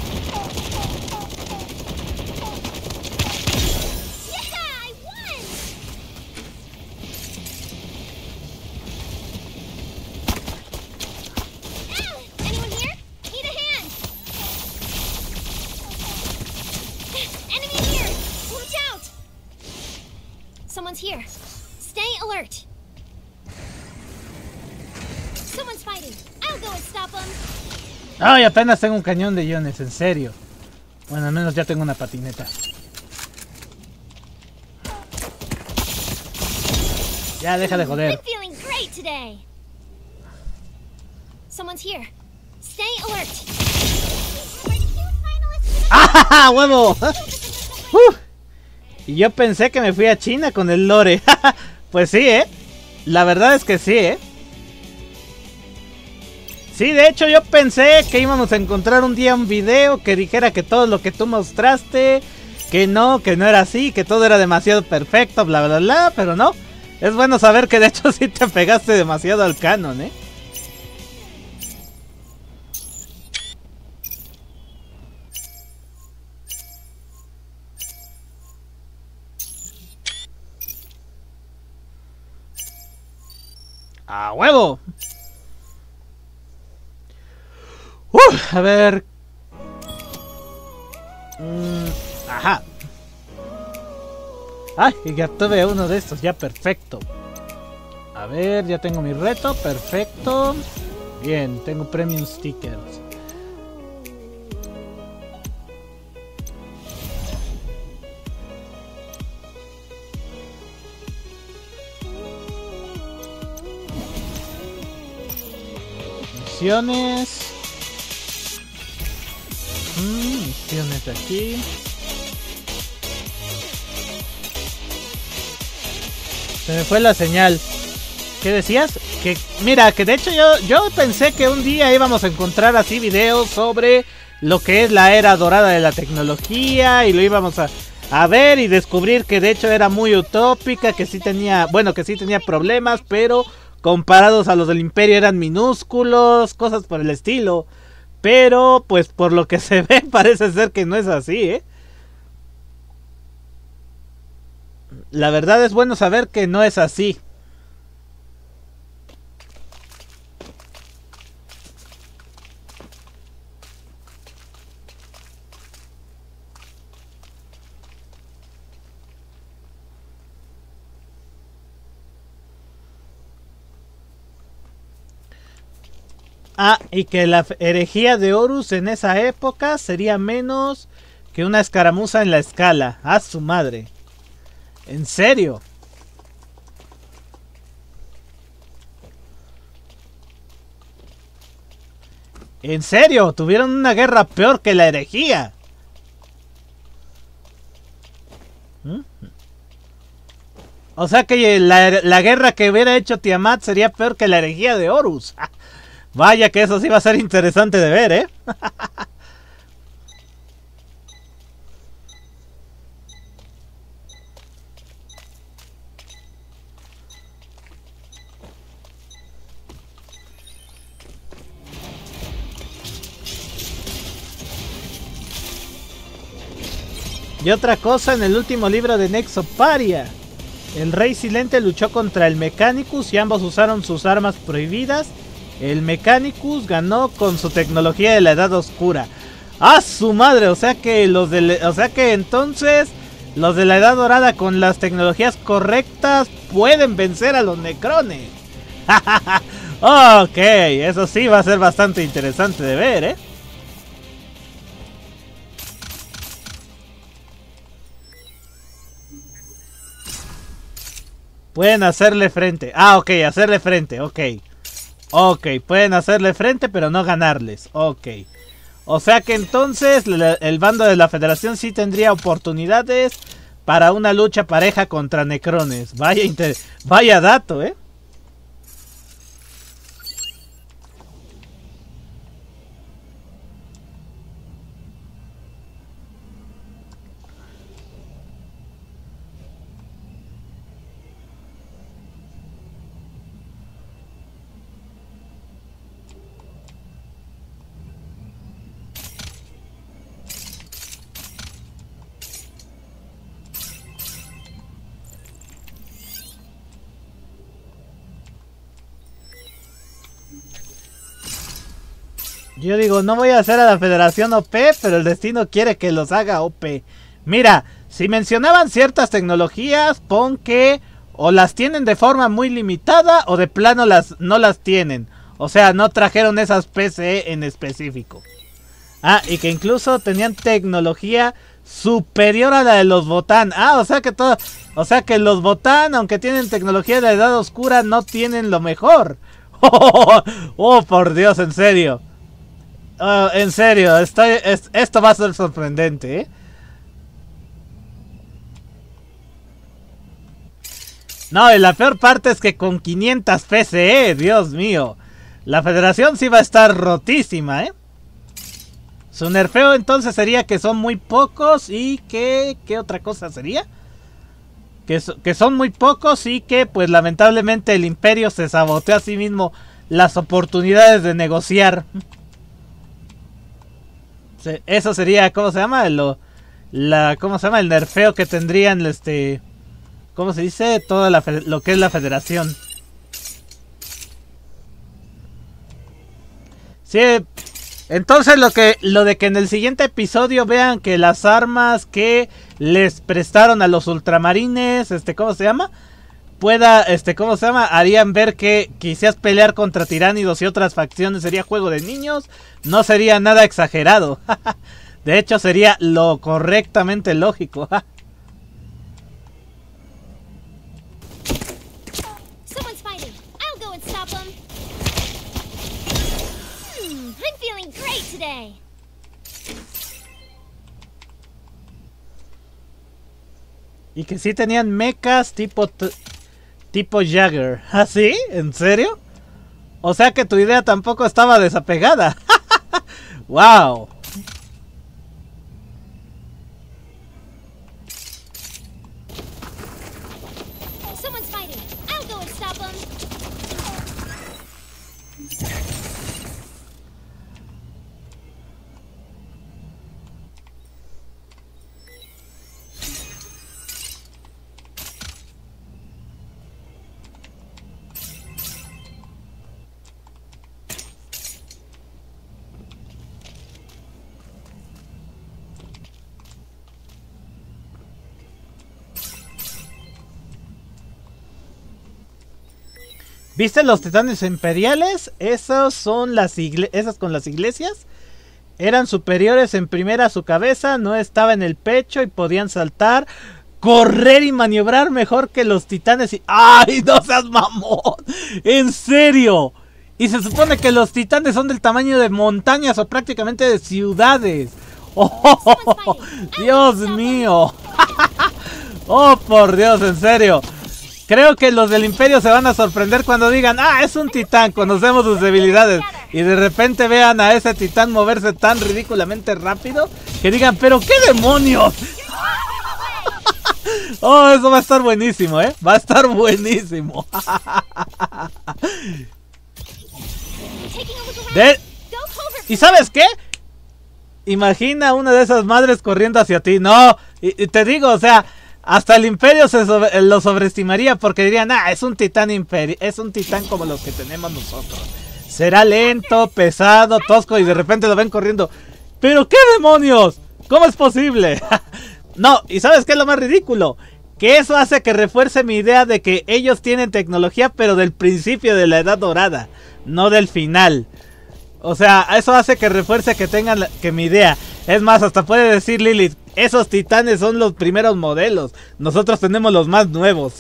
Someone's here. Stay alert. Someone's fighting. I'll go and stop them. Ay, apenas tengo un cañón de iones, en serio. Bueno, al menos ya tengo una patineta. Ya, deja de joder. I'm feeling great today. Someone's here. Stay alert. ¡Ah, huevo! uh. Y yo pensé que me fui a China con el lore. Pues sí, ¿eh? La verdad es que sí, ¿eh? Sí, de hecho yo pensé que íbamos a encontrar un día un video que dijera que todo lo que tú mostraste, que no, que no era así, que todo era demasiado perfecto, bla, bla, bla, pero no. Es bueno saber que de hecho sí te pegaste demasiado al canon, ¿eh? ¡A huevo! Uf, a ver. Mm, ajá. Ay, ya tuve uno de estos, ya perfecto. A ver, ya tengo mi reto, perfecto. Bien, tengo premium stickers. Misiones. Mm, misiones de aquí. Se me fue la señal. ¿Qué decías? Que mira, que de hecho yo, yo pensé que un día íbamos a encontrar así videos sobre lo que es la era dorada de la tecnología y lo íbamos a, a ver y descubrir que de hecho era muy utópica, que sí tenía, bueno, que sí tenía problemas, pero comparados a los del Imperio eran minúsculos, cosas por el estilo. Pero, pues por lo que se ve, parece ser que no es así, ¿eh? La verdad es bueno saber que no es así. Ah, y que la herejía de Horus en esa época sería menos que una escaramuza en la escala. ¡A su madre! ¿En serio? ¿En serio? Tuvieron una guerra peor que la herejía. ¿Mm? O sea que la, la guerra que hubiera hecho Tiamat sería peor que la herejía de Horus. Vaya que eso sí va a ser interesante de ver, ¿eh? Y otra cosa, en el último libro de Nexoparia, el Rey Silente luchó contra el Mechanicus y ambos usaron sus armas prohibidas. El Mechanicus ganó con su tecnología de la Edad Oscura. ¡Ah, su madre! O sea que los de, o sea que entonces los de la Edad Dorada con las tecnologías correctas pueden vencer a los Necrones. Ok, eso sí va a ser bastante interesante de ver, ¿eh? Pueden hacerle frente. Ah, ok, hacerle frente, ok. Ok, pueden hacerle frente pero no ganarles. Ok. O sea que entonces el bando de la Federación sí tendría oportunidades para una lucha pareja contra Necrones. Vaya, inter... Vaya dato, ¿eh? Yo digo, no voy a hacer a la Federación O P, pero el destino quiere que los haga O P. Mira, si mencionaban ciertas tecnologías, pon que o las tienen de forma muy limitada o de plano las no las tienen. O sea, no trajeron esas P C E en específico. Ah, y que incluso tenían tecnología superior a la de los Botán. Ah, o sea que todo, o sea que los Botán, aunque tienen tecnología de la Edad Oscura, no tienen lo mejor. Oh, oh por Dios, en serio. Uh, en serio, estoy, es, esto va a ser sorprendente, ¿eh? No, y la peor parte es que con quinientas P C E, Dios mío, la Federación sí va a estar rotísima, ¿eh? Su nerfeo entonces sería que son muy pocos y que... ¿Qué otra cosa sería? Que, so, que son muy pocos y que pues lamentablemente el Imperio se saboteó a sí mismo las oportunidades de negociar. Eso sería, ¿cómo se llama? Lo, la, ¿Cómo se llama? El nerfeo que tendrían, este... ¿Cómo se dice? Toda la, lo que es la Federación. Sí, entonces lo que lo de que en el siguiente episodio vean que las armas que les prestaron a los ultramarines, este, ¿cómo se llama? Pueda, este, ¿cómo se llama? Harían ver que quisieras pelear contra tiránidos y otras facciones sería juego de niños. No sería nada exagerado. De hecho, sería lo correctamente lógico. Someone's fighting. I'll go and stop them. Hmm, I'm feeling great today. Y que sí tenían mechas tipo... Tipo Jagger. ¿Ah, sí? ¿En serio? O sea que tu idea tampoco estaba desapegada. ¡Wow! Someone's fighting. I'll go and stop them. ¿Viste los titanes imperiales? Esos son las iglesias. Esas con las iglesias. Eran superiores en primera a su cabeza. No estaba en el pecho y podían saltar, correr y maniobrar mejor que los titanes. Y... ¡ay, no seas mamón! ¡En serio! Y se supone que los titanes son del tamaño de montañas o prácticamente de ciudades. ¡Oh, Dios mío! ¡Oh, por Dios, en serio! Creo que los del Imperio se van a sorprender cuando digan, ah, es un titán, conocemos sus debilidades. Y de repente vean a ese titán moverse tan ridículamente rápido que digan, pero qué demonios. Oh, eso va a estar buenísimo, ¿eh? Va a estar buenísimo. De... ¿Y sabes qué? imagina una de esas madres corriendo hacia ti. No, y, y te digo, o sea, hasta el imperio se sobre, lo sobreestimaría porque dirían, ah, es un titán imperio, es un titán como los que tenemos nosotros. Será lento, pesado, tosco y de repente lo ven corriendo. ¿Pero qué demonios? ¿Cómo es posible? No, y ¿sabes qué es lo más ridículo? Que eso hace que refuerce mi idea de que ellos tienen tecnología, pero del principio de la Edad Dorada, no del final. O sea, eso hace que refuerce que tengan la, que mi idea. Es más, hasta puede decir Lilith, esos titanes son los primeros modelos. Nosotros tenemos los más nuevos.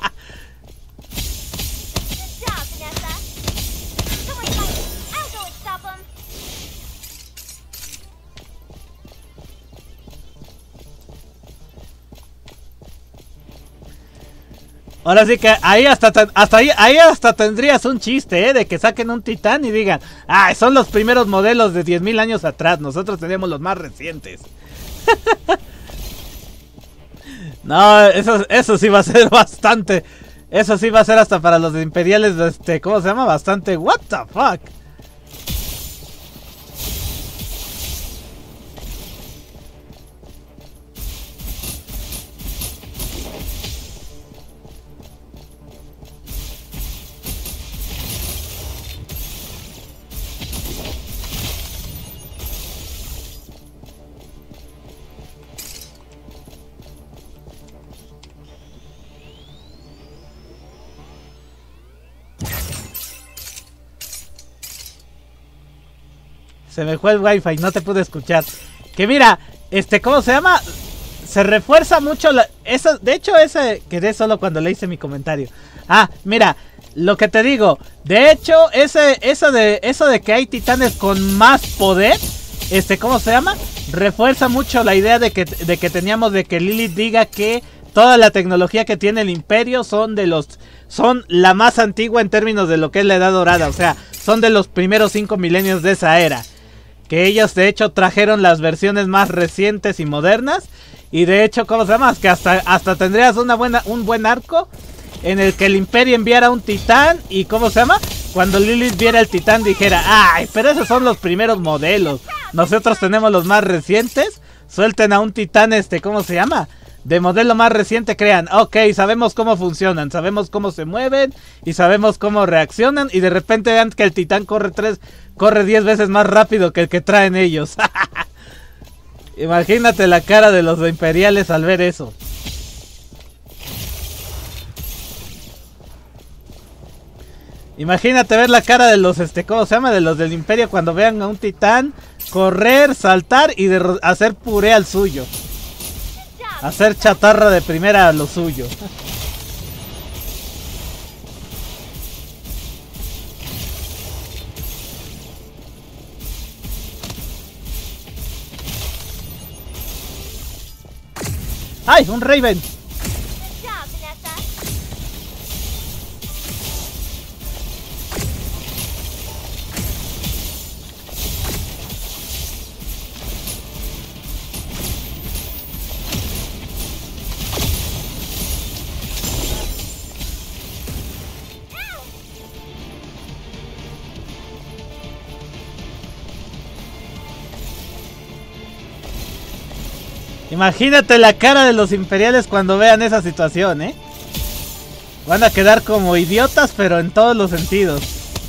Ahora sí que ahí hasta hasta ahí, ahí hasta tendrías un chiste, ¿eh? De que saquen un titán y digan, ah, son los primeros modelos de diez mil años atrás, nosotros tenemos los más recientes. No, eso, eso sí va a ser bastante, eso sí va a ser hasta para los imperiales, este, ¿cómo se llama? Bastante, what the fuck. Se me fue el wifi, no te pude escuchar. Que mira, este, ¿cómo se llama? Se refuerza mucho la... Eso, de hecho, ese quedé solo cuando le hice mi comentario. Ah, mira, lo que te digo. De hecho, ese, eso de, eso de que hay titanes con más poder, este, ¿cómo se llama? Refuerza mucho la idea de que, de que teníamos de que Lilith diga que toda la tecnología que tiene el imperio son de los... Son la más antigua en términos de lo que es la Edad Dorada. O sea, son de los primeros cinco milenios de esa era. Que ellos de hecho trajeron las versiones más recientes y modernas. Y de hecho, ¿cómo se llama? Que hasta, hasta tendrías una buena, un buen arco en el que el imperio enviara un titán. Y ¿cómo se llama? Cuando Lilith viera el titán dijera, ay, pero esos son los primeros modelos. Nosotros tenemos los más recientes. Suelten a un titán, este, ¿cómo se llama? De modelo más reciente, crean, ok, sabemos cómo funcionan, sabemos cómo se mueven y sabemos cómo reaccionan. Y de repente vean que el titán corre tres, corre diez veces más rápido que el que traen ellos. Imagínate la cara de los imperiales al ver eso. Imagínate ver la cara de los, este, ¿cómo se llama? De los del imperio cuando vean a un titán correr, saltar y de hacer puré al suyo. Hacer chatarra de primera a lo suyo. ¡Ay! ¡Un Raven! Imagínate la cara de los imperiales cuando vean esa situación, ¿eh? Van a quedar como idiotas, pero en todos los sentidos.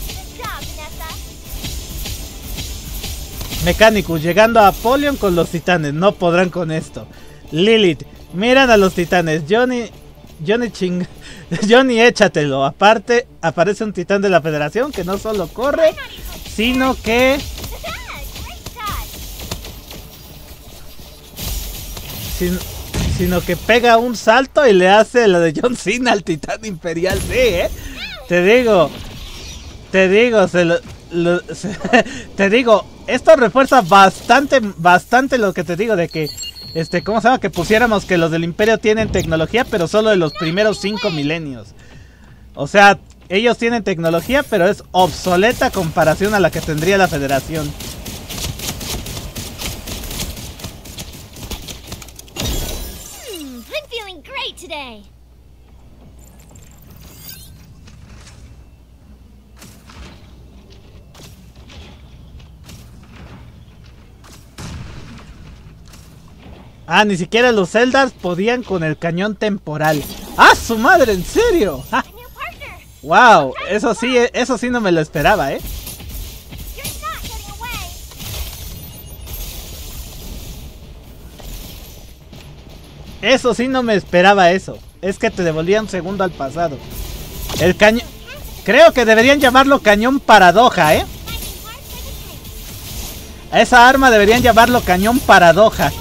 Mechanicus llegando a Apollyon con los titanes. No podrán con esto. Lilith, miran a los titanes. Johnny... Johnny ching... Johnny, échatelo. Aparte, aparece un titán de la Federación que no solo corre, sino que... Sin... sino que pega un salto y le hace la de John Cena al titán imperial. Sí, ¿eh? Te digo, te digo, se lo, lo, se, te digo, esto refuerza bastante, bastante lo que te digo de que, este, ¿cómo se llama? Que pusiéramos que los del imperio tienen tecnología, pero solo de los primeros cinco milenios. O sea, ellos tienen tecnología, pero es obsoleta en comparación a la que tendría la Federación. Today. Ah, ni siquiera los Eldars podían con el cañón temporal. ¡Ah, su madre! ¿En serio? ¡Ah! ¡Wow! Eso sí, eso sí no me lo esperaba, ¿eh? Eso sí no me esperaba eso. Es que te devolvía un segundo al pasado. El cañón... Creo que deberían llamarlo cañón paradoja, ¿eh? A esa arma deberían llamarlo cañón paradoja.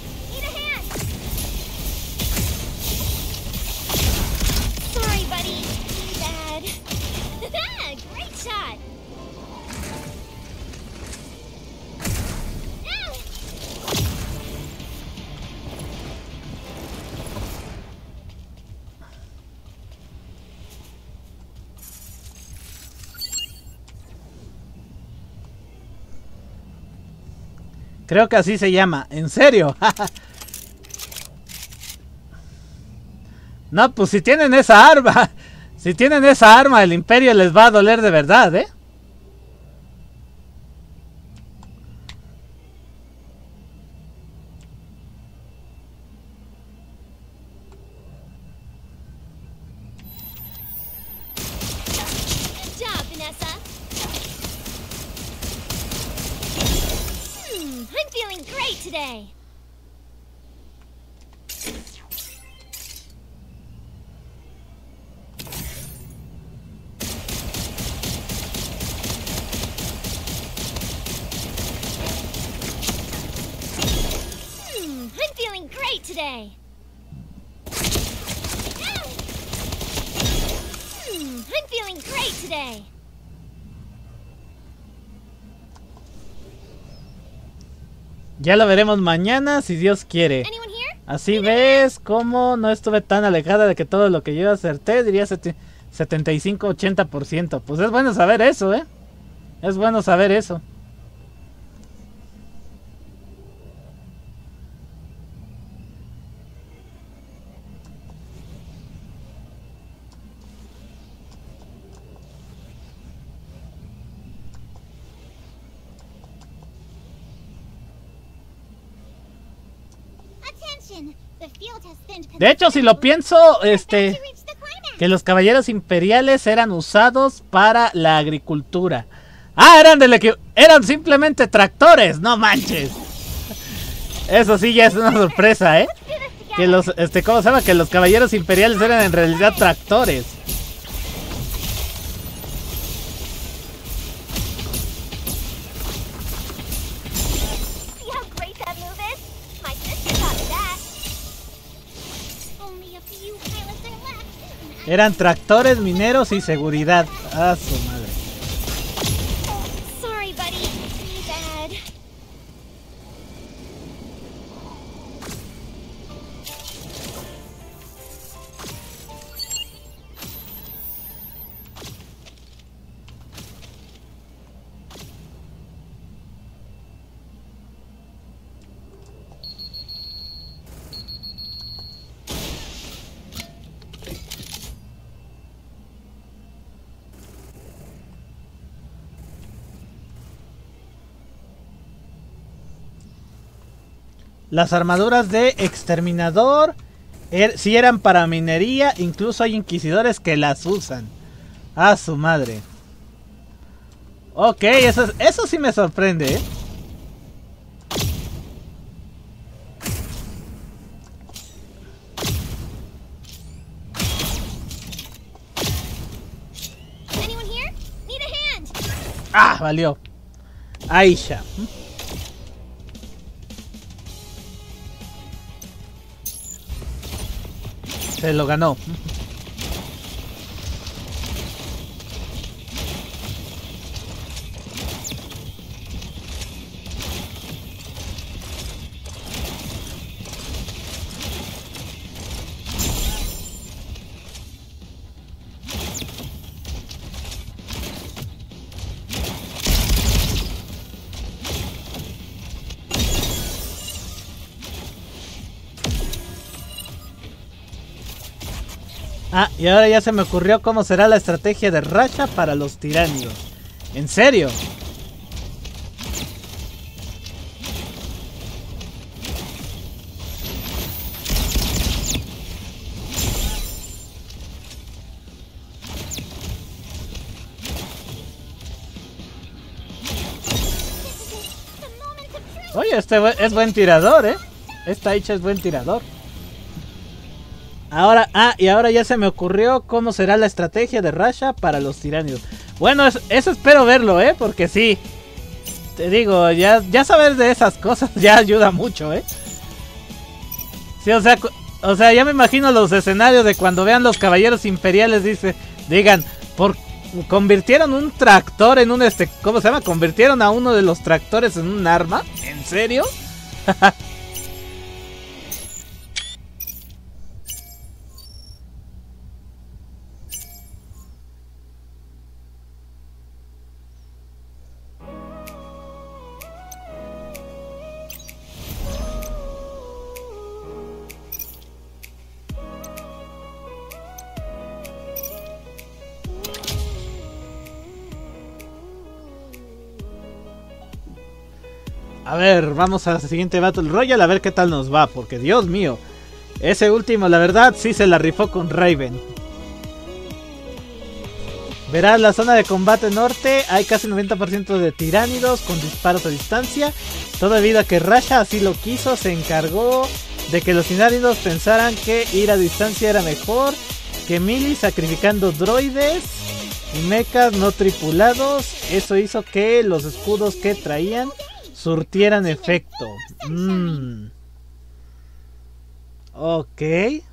Creo que así se llama. ¿En serio? No, pues si tienen esa arma. Si tienen esa arma, el Imperio les va a doler de verdad, ¿eh? Today. Hmm, I'm feeling great today. Hmm, I'm feeling great today. Ya lo veremos mañana, si Dios quiere. Así ves cómo no estuve tan alejada de que todo lo que yo acerté, diría setenta y cinco a ochenta por ciento. Pues es bueno saber eso, ¿eh? Es bueno saber eso. De hecho, si lo pienso, este, que los caballeros imperiales eran usados para la agricultura. Ah, eran del equipo, eran simplemente tractores, no manches. Eso sí ya es una sorpresa, ¿eh? Que los, este, ¿cómo se llama? Que los caballeros imperiales eran en realidad tractores. Eran tractores, mineros y seguridad. Ah, su madre. Sorry, buddy. My bad. Las armaduras de exterminador er, si eran para minería, incluso hay inquisidores que las usan. Ah, su madre. Ok, eso, eso sí me sorprende, ¿eh? Ah, valió. Aisha. Se lo ganó. Ah, y ahora ya se me ocurrió cómo será la estrategia de Rasha para los tiránidos. ¿En serio? este es buen tirador, ¿eh? Esta Icha es buen tirador. Ahora, ah, y ahora ya se me ocurrió cómo será la estrategia de Rasha para los tiránidos. Bueno, es, eso espero verlo, ¿eh? Porque sí, te digo, ya, ya saber de esas cosas ya ayuda mucho, ¿eh? Sí, o sea, o sea, ya me imagino los escenarios de cuando vean los caballeros imperiales, dice, digan, por convirtieron un tractor en un este, ¿cómo se llama? Convirtieron a uno de los tractores en un arma, ¿en serio? A ver, vamos al siguiente Battle Royale a ver qué tal nos va, porque Dios mío, ese último la verdad sí se la rifó con Raven. Verás la zona de combate norte, hay casi el noventa por ciento de tiránidos con disparos a distancia, todo debido a que Rasha así lo quiso, se encargó de que los tiránidos pensaran que ir a distancia era mejor que melee, sacrificando droides y mechas no tripulados. Eso hizo que los escudos que traían surtieran efecto. Mm. Ok.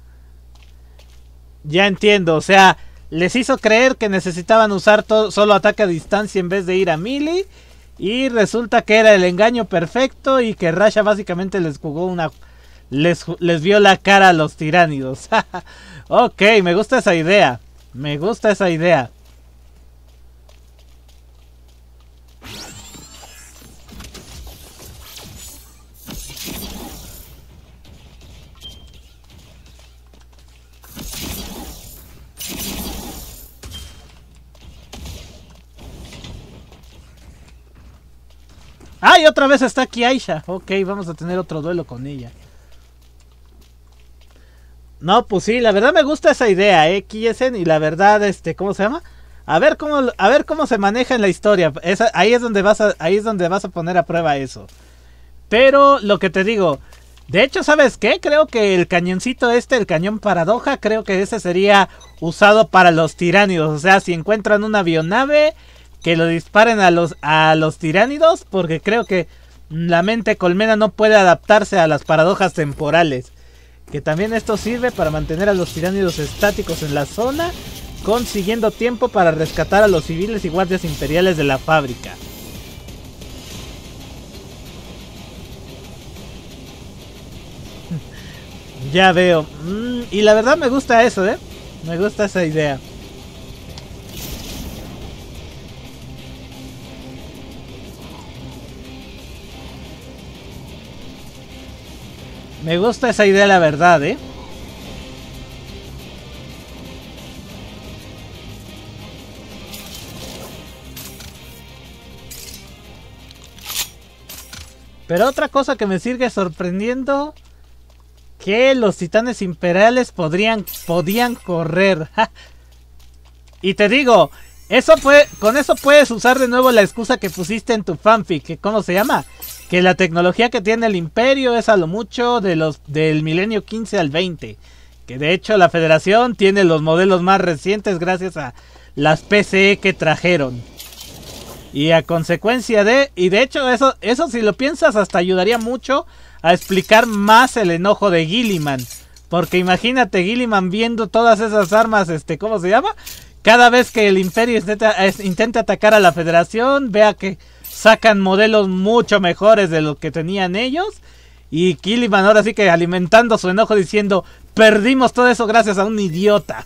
Ya entiendo, o sea, les hizo creer que necesitaban usar solo ataque a distancia en vez de ir a melee. Y resulta que era el engaño perfecto y que Rasha básicamente les jugó una... Les, les vio la cara a los tiránidos. Ok, me gusta esa idea. Me gusta esa idea. ¡Ah! Y otra vez está aquí Aisha. Ok, vamos a tener otro duelo con ella. No, pues sí, la verdad me gusta esa idea, eh, Kiesen, y la verdad, este, ¿cómo se llama? A ver cómo, a ver cómo se maneja en la historia. Esa, ahí es donde vas a, ahí es donde vas a poner a prueba eso. Pero lo que te digo, de hecho, ¿sabes qué? Creo que el cañoncito este, el cañón paradoja, creo que ese sería usado para los tiránidos. O sea, si encuentran una avionave, que lo disparen a los, a los tiránidos, porque creo que la mente colmena no puede adaptarse a las paradojas temporales. Que también esto sirve para mantener a los tiránidos estáticos en la zona, consiguiendo tiempo para rescatar a los civiles y guardias imperiales de la fábrica. Ya veo. Mm, y la verdad me gusta eso, ¿eh? Me gusta esa idea. Me gusta esa idea, la verdad, ¿eh? Pero otra cosa que me sigue sorprendiendo, que los titanes imperiales podrían, podían correr. Y te digo, eso fue, con eso puedes usar de nuevo la excusa que pusiste en tu fanfic, que ¿cómo se llama? Que la tecnología que tiene el imperio es a lo mucho de los del milenio quince al veinte. Que de hecho la federación tiene los modelos más recientes gracias a las P C E que trajeron. Y a consecuencia de... Y de hecho eso, eso si lo piensas hasta ayudaría mucho a explicar más el enojo de Guilliman. Porque imagínate Guilliman viendo todas esas armas, este, ¿cómo se llama? Cada vez que el imperio intenta, intenta atacar a la federación, vea que sacan modelos mucho mejores de lo que tenían ellos. Y Guilliman ahora sí que alimentando su enojo diciendo, perdimos todo eso gracias a un idiota.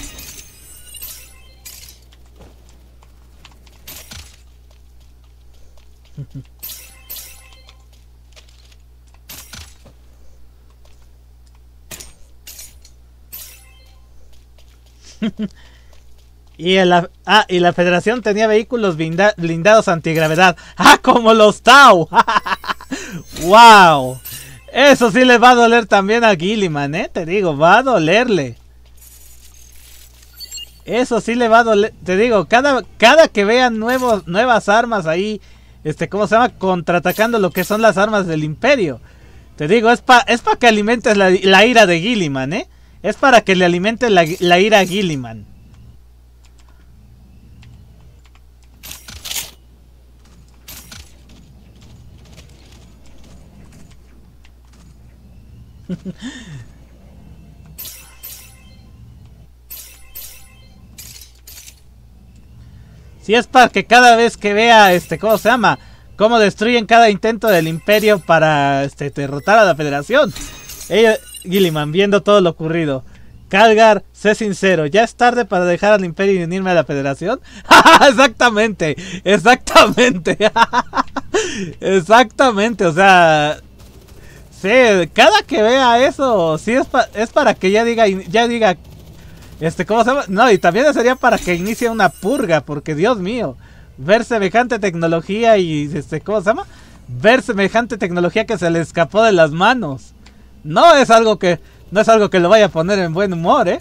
Y la, ah, y la federación tenía vehículos blinda, blindados antigravedad. ¡Ah, como los Tau! ¡Wow! Eso sí le va a doler también a Guilliman, ¿eh? Te digo, va a dolerle. Eso sí le va a doler. Te digo, cada, cada que vean nuevos, nuevas armas ahí este, ¿cómo se llama? Contraatacando lo que son las armas del Imperio. Te digo, es para es pa que alimentes la, la ira de Guilliman, ¿eh? Es para que le alimente la, la ira a Guilliman. Si es para que cada vez que vea, este, ¿cómo se llama? Cómo destruyen cada intento del Imperio para, este, derrotar a la Federación. Ella, Guilliman, viendo todo lo ocurrido. Calgar, sé sincero, ¿ya es tarde para dejar al Imperio y unirme a la Federación? Exactamente, exactamente. Exactamente, o sea... Sí, cada que vea eso, sí es, pa es para que ya diga, ya diga, este, ¿cómo se llama? No, y también sería para que inicie una purga, porque Dios mío, ver semejante tecnología y, este, ¿cómo se llama? Ver semejante tecnología que se le escapó de las manos. No es algo que, no es algo que lo vaya a poner en buen humor, ¿eh?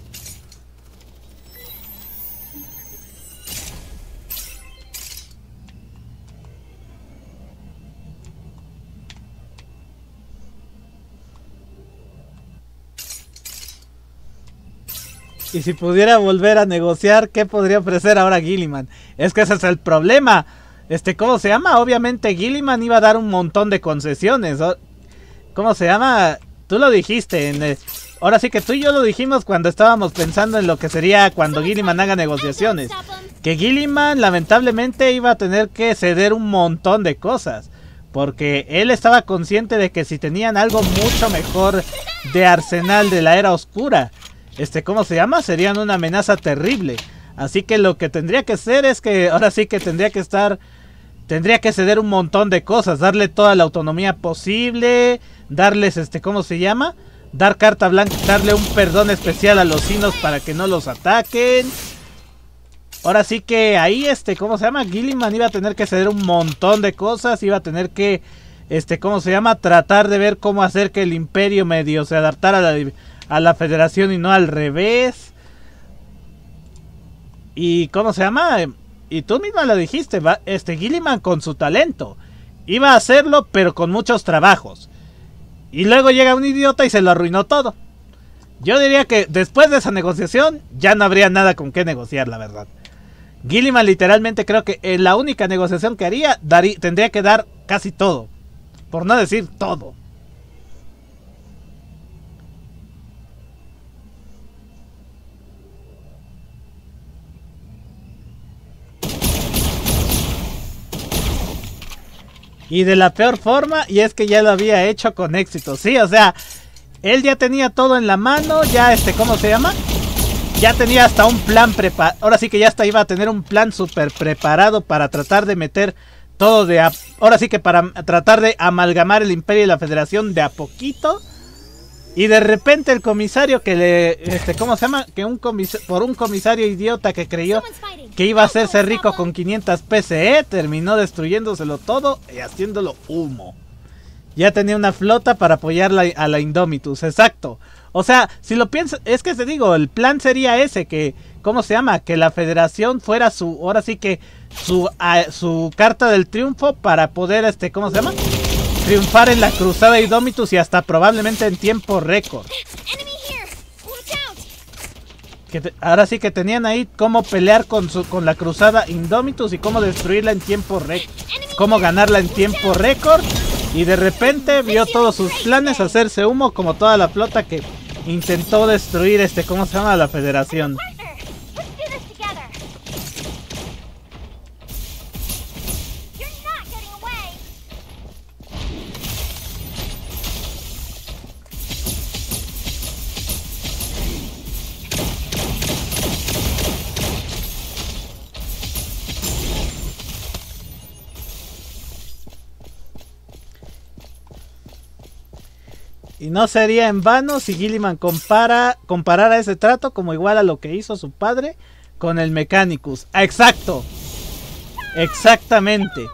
Y si pudiera volver a negociar, ¿qué podría ofrecer ahora Guilliman? Es que ese es el problema. Este, ¿cómo se llama? Obviamente Guilliman iba a dar un montón de concesiones. ¿Cómo se llama? Tú lo dijiste. En el... Ahora sí que tú y yo lo dijimos cuando estábamos pensando en lo que sería cuando Guilliman haga negociaciones. Que Guilliman lamentablemente iba a tener que ceder un montón de cosas. Porque él estaba consciente de que si tenían algo mucho mejor de arsenal de la era oscura... Este, ¿cómo se llama? Serían una amenaza terrible. Así que lo que tendría que hacer es que ahora sí que tendría que estar... Tendría que ceder un montón de cosas. Darle toda la autonomía posible. Darles, este, ¿cómo se llama? Dar carta blanca, darle un perdón especial a los sinos para que no los ataquen. Ahora sí que ahí, este, ¿cómo se llama? Guilliman iba a tener que ceder un montón de cosas. Iba a tener que, este, ¿cómo se llama? Tratar de ver cómo hacer que el Imperio medio se adaptara a la... a la Federación y no al revés. Y ¿cómo se llama? Y tú misma lo dijiste, va, este Guilliman con su talento iba a hacerlo, pero con muchos trabajos. Y luego llega un idiota y se lo arruinó todo. Yo diría que después de esa negociación ya no habría nada con qué negociar, la verdad. Guilliman literalmente creo que en la única negociación que haría daría, tendría que dar casi todo, por no decir todo. Y de la peor forma, y es que ya lo había hecho con éxito. Sí, o sea, él ya tenía todo en la mano, ya este, ¿cómo se llama? Ya tenía hasta un plan preparado. Ahora sí que ya hasta iba a tener un plan súper preparado para tratar de meter todo de... A... Ahora sí que para tratar de amalgamar el Imperio y la Federación de a poquito. Y de repente el comisario que le... Este, ¿cómo se llama? Que un comis... Por un comisario idiota que creyó que iba a hacerse rico con quinientas P C E, terminó destruyéndoselo todo y haciéndolo humo. Ya tenía una flota para apoyar la, a la Indomitus, exacto. O sea, si lo piensas, es que te digo, el plan sería ese, que, ¿cómo se llama? Que la Federación fuera su, ahora sí que, su, a, su carta del triunfo para poder, este, ¿cómo se llama? Triunfar en la cruzada Indomitus y hasta probablemente en tiempo récord. Que te, ahora sí que tenían ahí cómo pelear con, su, con la cruzada Indomitus y cómo destruirla en tiempo récord. Cómo ganarla en tiempo récord. Y de repente vio todos sus planes hacerse humo como toda la flota que intentó destruir este, ¿cómo se llama? La Federación. Y no sería en vano si Guilliman compara, comparara ese trato como igual a lo que hizo su padre con el Mechanicus. ¡Exacto! Exactamente.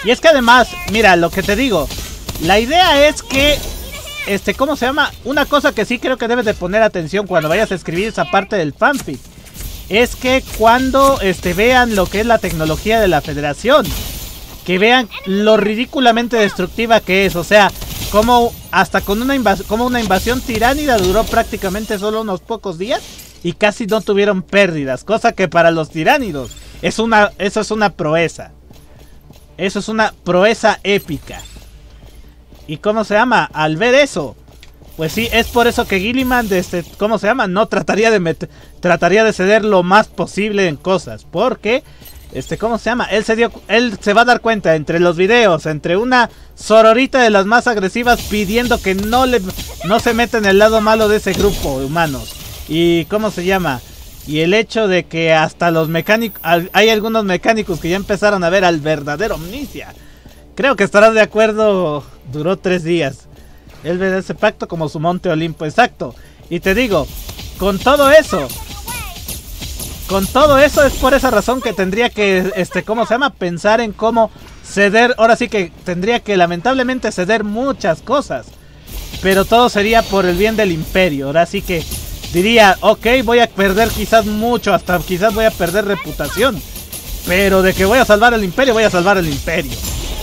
Y es que además, mira, lo que te digo, la idea es que, este, ¿cómo se llama? Una cosa que sí creo que debes de poner atención cuando vayas a escribir esa parte del fanfic, es que cuando, este, vean lo que es la tecnología de la Federación, que vean lo ridículamente destructiva que es, o sea, como hasta con una invasión, como una invasión tiránida duró prácticamente solo unos pocos días y casi no tuvieron pérdidas, cosa que para los tiránidos es una, eso es una proeza. Eso es una proeza épica. ¿Y cómo se llama? Al ver eso, pues sí, es por eso que Guilliman, este, ¿cómo se llama? No trataría de meter, trataría de ceder lo más posible en cosas, porque este, ¿cómo se llama? Él se dio, él se va a dar cuenta entre los videos, entre una sororita de las más agresivas pidiendo que no le, no se meta en el lado malo de ese grupo de humanos. Y ¿cómo se llama? Y el hecho de que hasta los mecánicos, hay algunos mecánicos que ya empezaron a ver al verdadero Omnicia. Creo que estarás de acuerdo, duró tres días. Él ve ese pacto como su monte Olimpo, exacto. Y te digo, con todo eso, con todo eso es por esa razón que tendría que, este, ¿cómo se llama? Pensar en cómo ceder, ahora sí que tendría que lamentablemente ceder muchas cosas. Pero todo sería por el bien del imperio, ahora sí que diría, ok, voy a perder quizás mucho, hasta quizás voy a perder reputación. Pero de que voy a salvar el imperio, voy a salvar el imperio.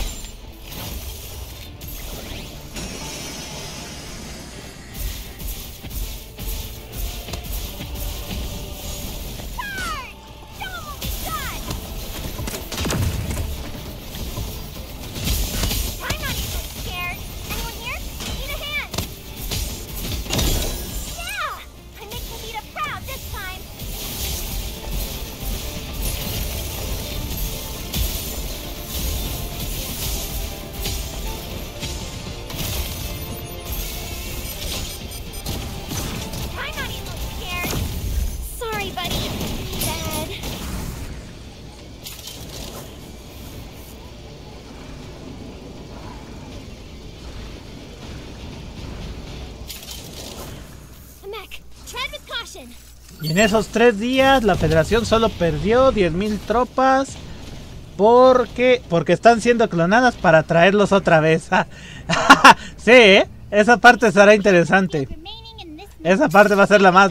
Y en esos tres días la Federación solo perdió diez mil tropas. Porque, porque están siendo clonadas para traerlos otra vez. Sí, ¿eh? Esa parte será interesante. Esa parte va a ser la más...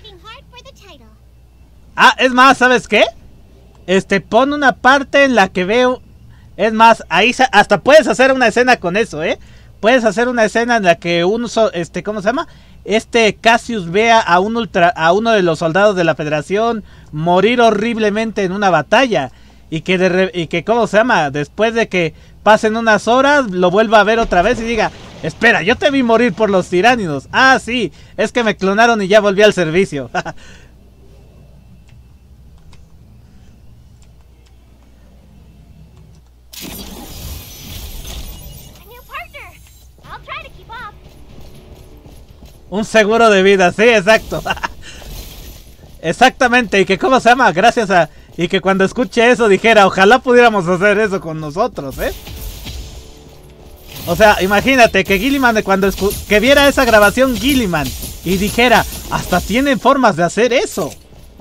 Ah, es más, ¿sabes qué? Este, pon una parte en la que veo... Es más, ahí hasta puedes hacer una escena con eso, ¿eh? Puedes hacer una escena en la que uno, este, ¿cómo se llama? Este Cassius vea a un ultra, a uno de los soldados de la Federación morir horriblemente en una batalla. Y que, de, y que, ¿cómo se llama? Después de que pasen unas horas, lo vuelva a ver otra vez y diga, espera, yo te vi morir por los tiránidos. Ah, sí, es que me clonaron y ya volví al servicio. Un seguro de vida, sí, exacto. Exactamente, y que cómo se llama, gracias a... Y que cuando escuche eso dijera, ojalá pudiéramos hacer eso con nosotros, ¿eh? O sea, imagínate que Guilliman, cuando que viera esa grabación Guilliman y dijera, hasta tienen formas de hacer eso.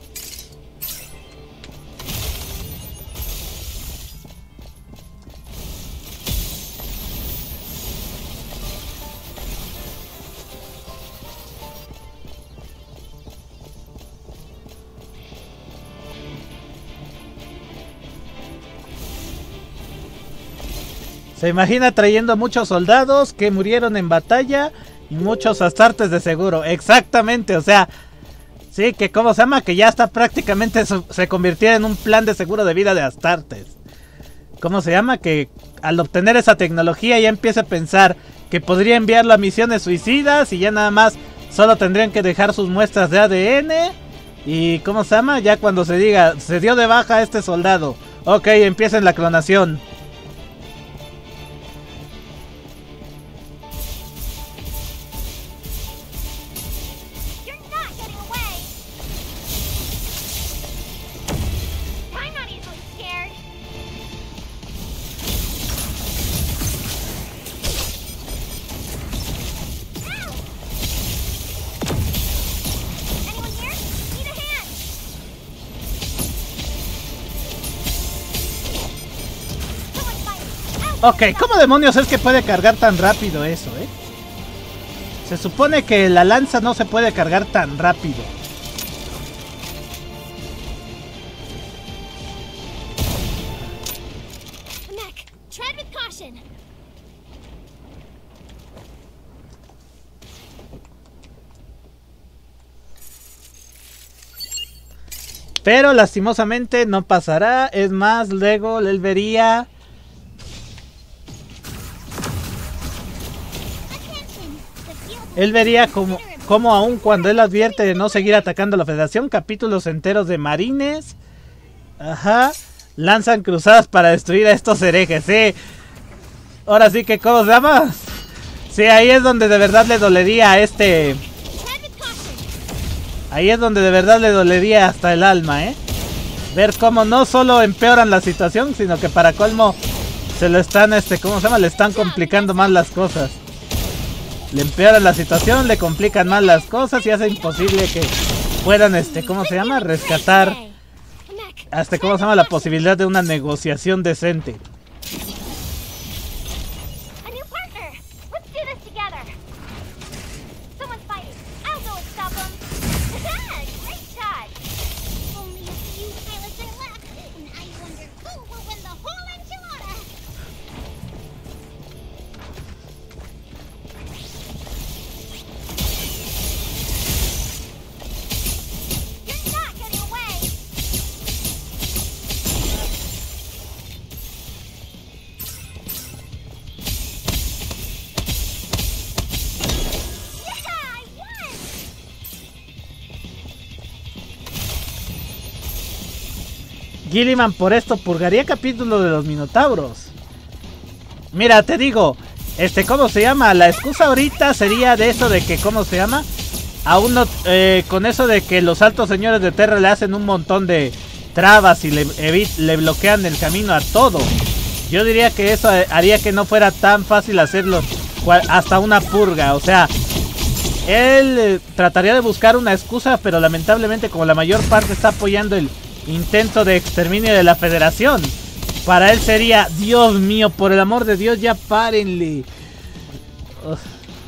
Se imagina trayendo muchos soldados que murieron en batalla y muchos astartes de seguro. Exactamente, o sea, sí, que cómo se llama, que ya está prácticamente se convirtió en un plan de seguro de vida de astartes. ¿Cómo se llama? Que al obtener esa tecnología ya empieza a pensar que podría enviarlo a misiones suicidas y ya nada más solo tendrían que dejar sus muestras de A D N. Y ¿cómo se llama? Ya cuando se diga, se dio de baja a este soldado. Ok, empiecen la clonación. Ok, ¿cómo demonios es que puede cargar tan rápido eso, eh? Se supone que la lanza no se puede cargar tan rápido. Mac, tread with caution. Pero lastimosamente no pasará. Es más, luego él vería... Él vería como, como aún cuando él advierte de no seguir atacando a la Federación, capítulos enteros de marines, ajá, lanzan cruzadas para destruir a estos herejes, sí. Ahora sí que, ¿cómo se llama? Sí, ahí es donde de verdad le dolería a este... Ahí es donde de verdad le dolería hasta el alma, ¿eh? Ver cómo no solo empeoran la situación, sino que para colmo se lo están, este, ¿cómo se llama? Le están complicando más las cosas. Le empeoran la situación, le complican más las cosas y hace imposible que puedan, este, ¿cómo se llama? Rescatar, hasta, ¿cómo se llama? La posibilidad de una negociación decente. Gilliman por esto purgaría capítulo de los Minotauros. Mira, te digo, este, ¿cómo se llama? La excusa ahorita sería de eso de que, ¿cómo se llama? Aún no, eh, con eso de que los altos señores de Terra le hacen un montón de trabas y le, le bloquean el camino a todo. Yo diría que eso haría que no fuera tan fácil hacerlo hasta una purga, o sea... Él eh, trataría de buscar una excusa, pero lamentablemente como la mayor parte está apoyando el intento de exterminio de la Federación, para él sería, Dios mío, por el amor de Dios, ya párenle. Uf.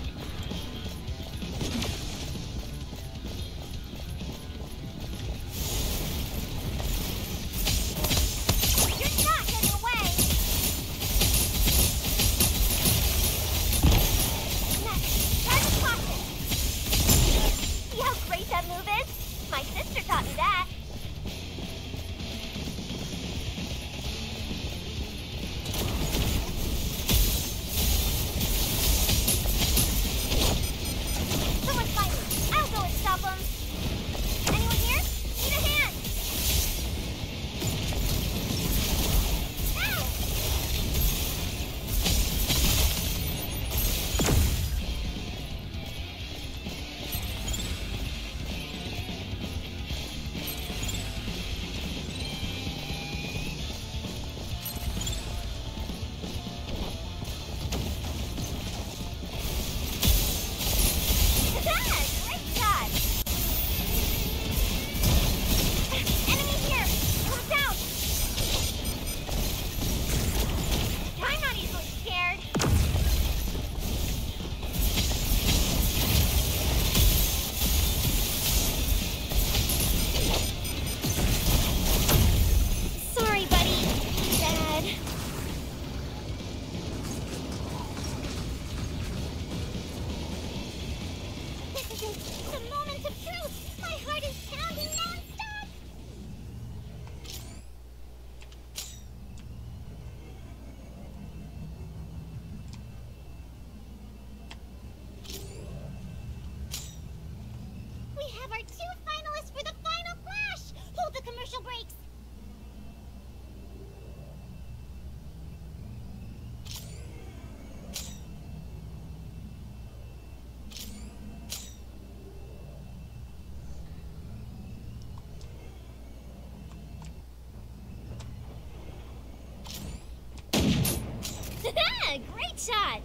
Great shot!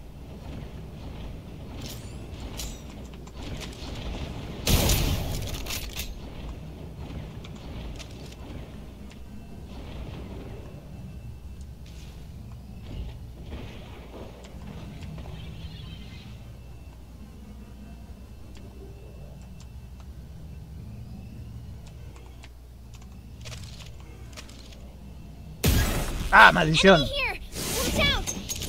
Ah, maldición. Enemy here. Watch out.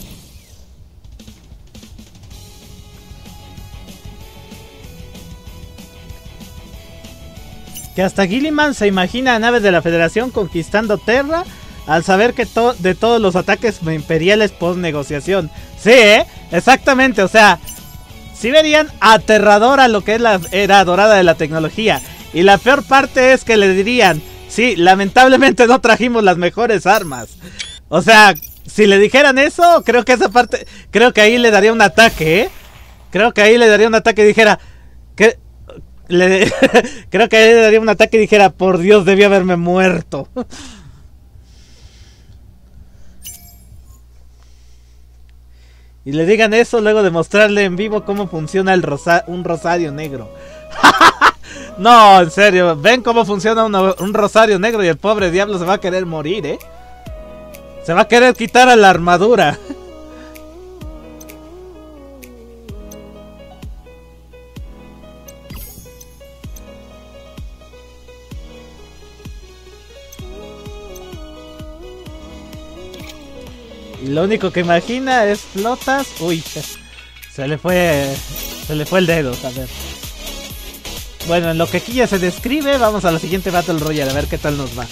Que hasta Gilliman se imagina a naves de la Federación conquistando Terra al saber que to de todos los ataques imperiales post negociación. Sí, ¿eh? Exactamente, o sea, sí verían aterradora lo que es la era dorada de la tecnología. Y la peor parte es que le dirían, sí, lamentablemente no trajimos las mejores armas. O sea, si le dijeran eso, creo que esa parte, creo que ahí le daría un ataque, ¿eh? Creo que ahí le daría un ataque y dijera, que... Le, creo que le daría un ataque y dijera, por Dios, debí haberme muerto. Y le digan eso luego de mostrarle en vivo cómo funciona el rosa un rosario negro. No, en serio, ven cómo funciona una, un rosario negro y el pobre diablo se va a querer morir, ¿eh? Se va a querer quitar a la armadura. Y lo único que imagina es flotas. Uy, se le fue. Se le fue el dedo, a ver. Bueno, en lo que aquí ya se describe, vamos a la siguiente Battle Royale, a ver qué tal nos va.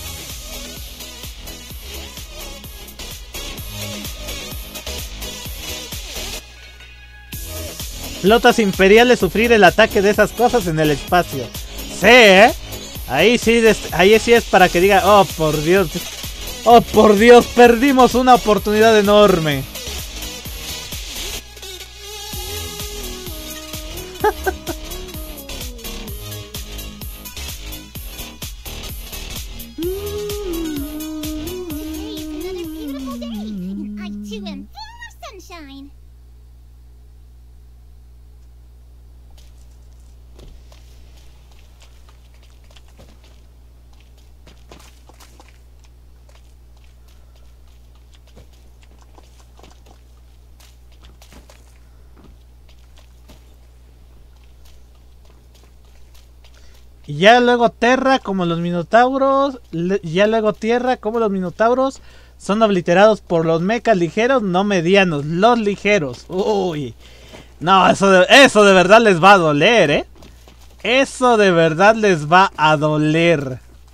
Flotas imperiales sufrir el ataque de esas cosas en el espacio. Sí, ¿eh? Ahí sí, ahí sí es para que diga, oh, por Dios. Oh, por Dios, perdimos una oportunidad enorme. Y ya luego Terra como los Minotauros. Ya luego Tierra como los Minotauros. Son obliterados por los mechas ligeros, no medianos, los ligeros. Uy. No, eso de, eso de verdad les va a doler, ¿eh? Eso de verdad les va a doler.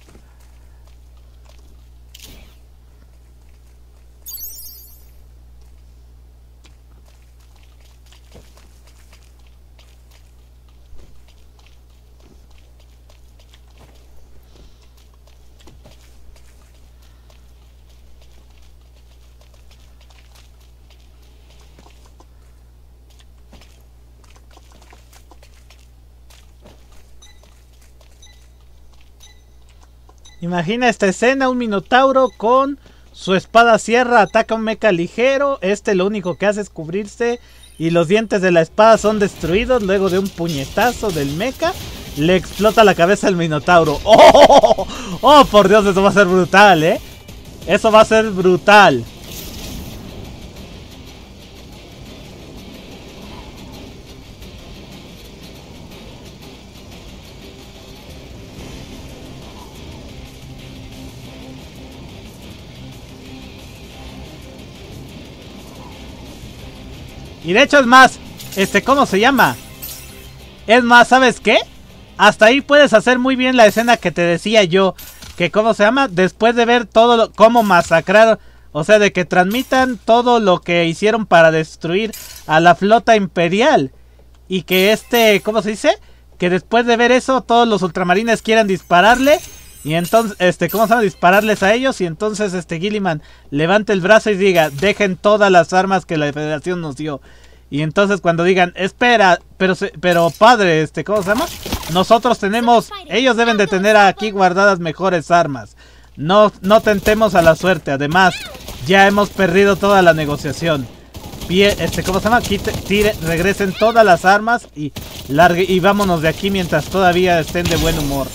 Imagina esta escena, un minotauro con su espada sierra ataca a un mecha ligero, este lo único que hace es cubrirse y los dientes de la espada son destruidos, luego de un puñetazo del mecha le explota la cabeza al minotauro. ¡Oh! ¡Oh, por Dios, eso va a ser brutal, eh! Eso va a ser brutal. Y de hecho es más, este, ¿cómo se llama? Es más, ¿sabes qué? Hasta ahí puedes hacer muy bien la escena que te decía yo. Que, ¿cómo se llama? Después de ver todo lo, cómo masacrar, o sea, de que transmitan todo lo que hicieron para destruir a la flota imperial. Y que este, ¿cómo se dice? Que después de ver eso, todos los ultramarines quieran dispararle. Y entonces, este, ¿cómo se llama? Dispararles a ellos. Y entonces, este, Gilliman levante el brazo y diga, dejen todas las armas que la Federación nos dio. Y entonces cuando digan, espera, pero, pero padre, este, ¿cómo se llama? Nosotros tenemos, ellos deben de tener aquí guardadas mejores armas. No, no tentemos a la suerte. Además, ya hemos perdido toda la negociación. Pie, este, ¿cómo se llama? Quite, tire, regresen todas las armas y, largue, y vámonos de aquí mientras todavía estén de buen humor.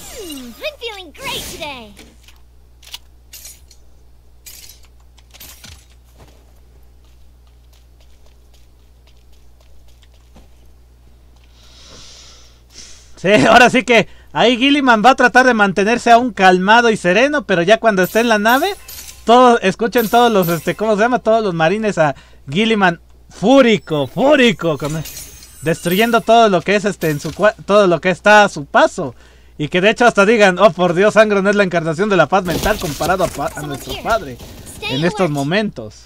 Sí, ahora sí que ahí Gilliman va a tratar de mantenerse aún calmado y sereno, pero ya cuando esté en la nave, todos, escuchen todos los, este, ¿cómo se llama? Todos los marines a Guilliman fúrico, fúrico, con, destruyendo todo lo que es, este, en su, todo lo que está a su paso. Y que de hecho hasta digan, oh por Dios, Angron es la encarnación de la paz mental comparado a, pa a nuestro padre en estos momentos.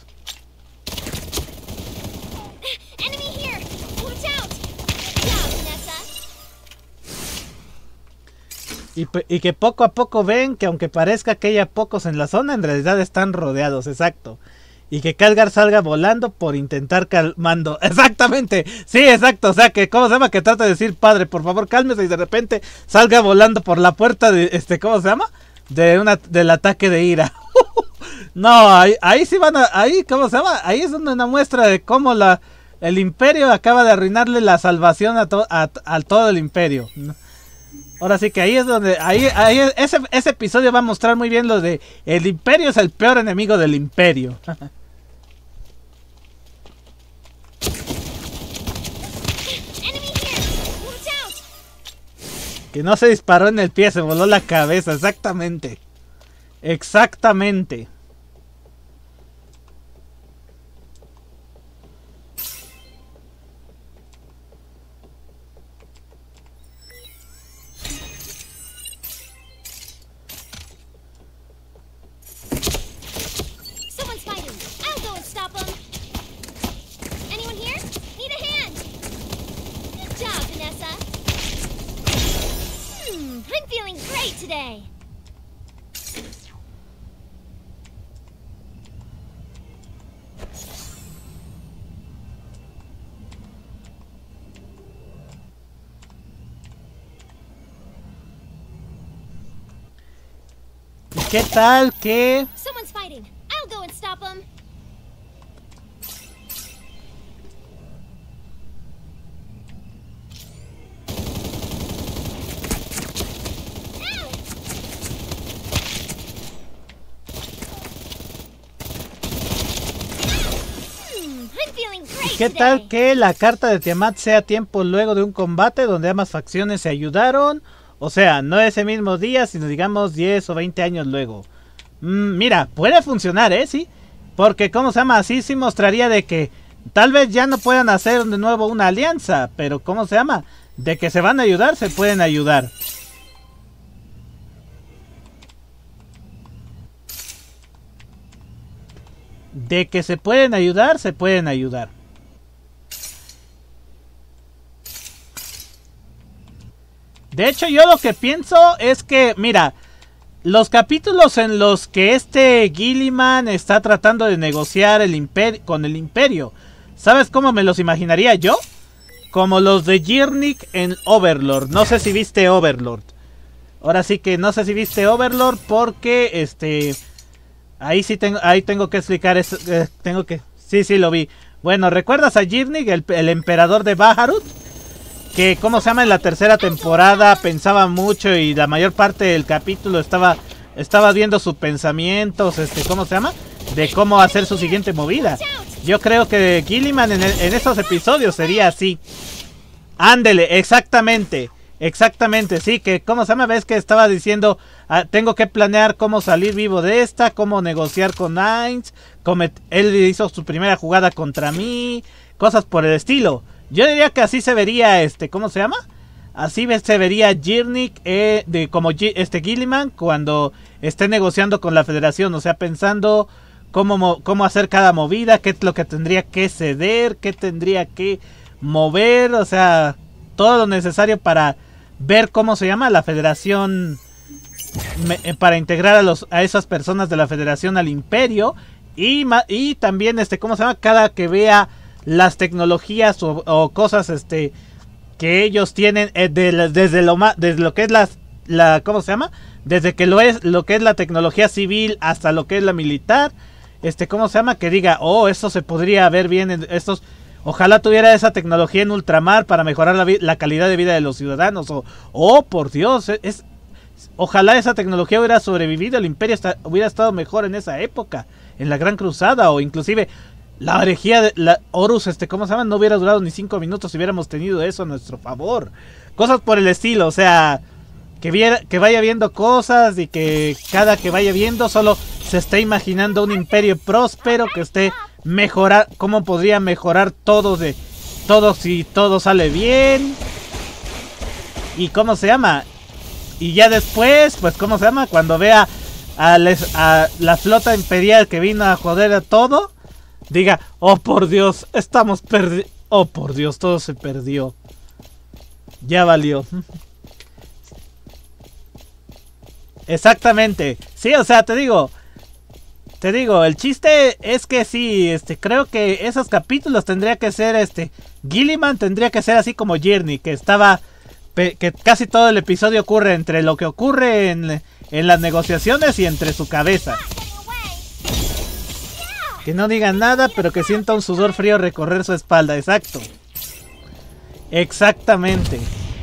Y, y que poco a poco ven que aunque parezca que haya pocos en la zona, en realidad están rodeados, exacto. Y que Calgar salga volando por intentar calmando. Exactamente, sí, exacto. O sea, que, ¿cómo se llama? Que trata de decir, padre, por favor, cálmese. Y de repente salga volando por la puerta de, este, ¿cómo se llama? De una, del ataque de ira. No, ahí, ahí sí van a, ahí, ¿cómo se llama? Ahí es una muestra de cómo la, el imperio acaba de arruinarle la salvación a, to, a, a todo el imperio. Ahora sí que ahí es donde, ahí, ahí ese, ese episodio va a mostrar muy bien lo de el imperio es el peor enemigo del imperio. Que no se disparó en el pie, se voló la cabeza, exactamente. Exactamente. Today. ¿Qué tal que? Someone's fighting. I'll go and stop them. ¿Qué tal que la carta de Tiamat sea tiempo luego de un combate donde ambas facciones se ayudaron? O sea, no ese mismo día, sino digamos diez o veinte años luego. Mm, mira, puede funcionar, ¿eh? Sí. Porque, ¿cómo se llama? Así sí mostraría de que tal vez ya no puedan hacer de nuevo una alianza. Pero, ¿cómo se llama? De que se van a ayudar, se pueden ayudar. De que se pueden ayudar, se pueden ayudar. De hecho, yo lo que pienso es que, mira, los capítulos en los que este Guilliman está tratando de negociar el imperio, con el imperio, ¿sabes cómo me los imaginaría yo? Como los de Jirnik en Overlord. No sé si viste Overlord. Ahora sí que no sé si viste Overlord porque, este... Ahí sí tengo, ahí tengo que explicar eso, eh, tengo que... Sí, sí, lo vi. Bueno, ¿recuerdas a Jirnik, el, el emperador de Baharut? Que, ¿cómo se llama? En la tercera temporada pensaba mucho y la mayor parte del capítulo estaba estaba viendo sus pensamientos, este, ¿cómo se llama? De cómo hacer su siguiente movida. Yo creo que Guilliman en, el, en esos episodios sería así. Ándele, exactamente, exactamente, sí, que, ¿cómo se llama? Ves que estaba diciendo, ah, tengo que planear cómo salir vivo de esta, cómo negociar con Ainz, él hizo su primera jugada contra mí, cosas por el estilo. Yo diría que así se vería, este, ¿cómo se llama? Así se vería Jirnik, eh, de, como G, este Guilliman cuando esté negociando con la federación. O sea, pensando cómo, cómo hacer cada movida, qué es lo que tendría que ceder, qué tendría que mover. O sea, todo lo necesario para ver cómo se llama la federación, me, para integrar a, los, a esas personas de la federación al imperio. Y, y también, este, ¿cómo se llama? Cada que vea las tecnologías o, o cosas este que ellos tienen eh, de, desde lo más desde lo que es la, la ¿cómo se llama? Desde que lo es lo que es la tecnología civil hasta lo que es la militar, este, ¿cómo se llama? Que diga, oh, esto se podría ver bien en estos, ojalá tuviera esa tecnología en ultramar para mejorar la, la calidad de vida de los ciudadanos, o oh, por Dios, es ojalá esa tecnología hubiera sobrevivido, el imperio está, hubiera estado mejor en esa época, en la Gran Cruzada, o inclusive la herejía de la Horus, este, ¿cómo se llama? No hubiera durado ni cinco minutos si hubiéramos tenido eso a nuestro favor. Cosas por el estilo, o sea, que viera, que vaya viendo cosas y que cada que vaya viendo solo se está imaginando un imperio próspero que esté mejorar, cómo podría mejorar todo de todo si todo sale bien. Y cómo se llama. Y ya después, pues cómo se llama, cuando vea a, les, a la flota imperial que vino a joder a todo, diga, oh por Dios, estamos perdidos. Oh por Dios, todo se perdió. Ya valió. Exactamente. Sí, o sea, te digo. Te digo, el chiste es que sí, este, creo que esos capítulos tendría que ser, este, Gilliman tendría que ser así como Journey, que estaba, que casi todo el episodio ocurre entre lo que ocurre en, en las negociaciones y entre su cabeza. Que no diga nada, pero que sienta un sudor frío recorrer su espalda, exacto. Exactamente.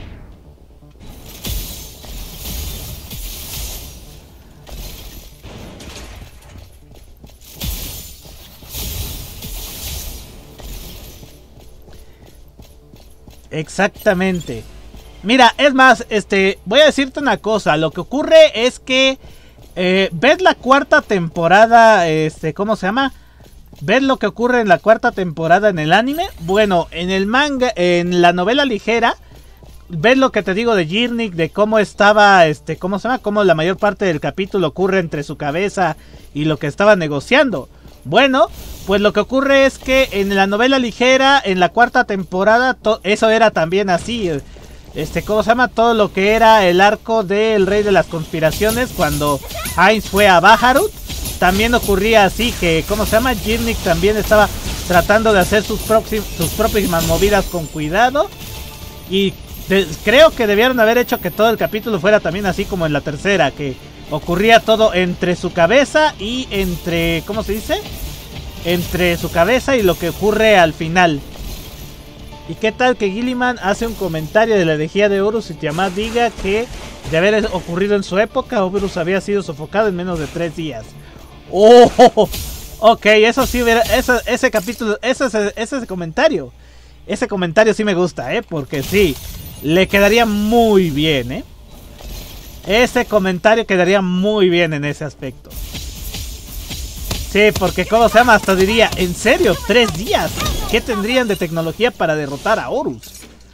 Exactamente. Mira, es más, este, voy a decirte una cosa. Lo que ocurre es que eh, ves la cuarta temporada, este, ¿cómo se llama? ¿Ves lo que ocurre en la cuarta temporada en el anime? Bueno, en el manga, en la novela ligera, ves lo que te digo de Jirnik, de cómo estaba, este, ¿cómo se llama? Cómo la mayor parte del capítulo ocurre entre su cabeza y lo que estaba negociando. Bueno, pues lo que ocurre es que en la novela ligera, en la cuarta temporada, eso era también así. Este, ¿cómo se llama? Todo lo que era el arco del Rey de las Conspiraciones, cuando Heinz fue a Bahamut, también ocurría así, que, ¿cómo se llama? Jirnik también estaba tratando de hacer sus, sus próximas movidas con cuidado. Y de, creo que debieron haber hecho que todo el capítulo fuera también así como en la tercera, que ocurría todo entre su cabeza y entre, ¿cómo se dice? Entre su cabeza y lo que ocurre al final. ¿Y qué tal que Gilliman hace un comentario de la herejía de Horus y Tiamat diga que de haber ocurrido en su época, Horus había sido sofocado en menos de tres días? ¡Oh! Ok, eso sí, ese, ese capítulo, ese, ese, ese comentario, ese comentario sí me gusta, ¿eh? Porque sí, le quedaría muy bien, ¿eh? Ese comentario quedaría muy bien en ese aspecto. Sí, porque ¿cómo se llama? Hasta diría, ¿en serio? ¿Tres días? ¿Qué tendrían de tecnología para derrotar a Horus?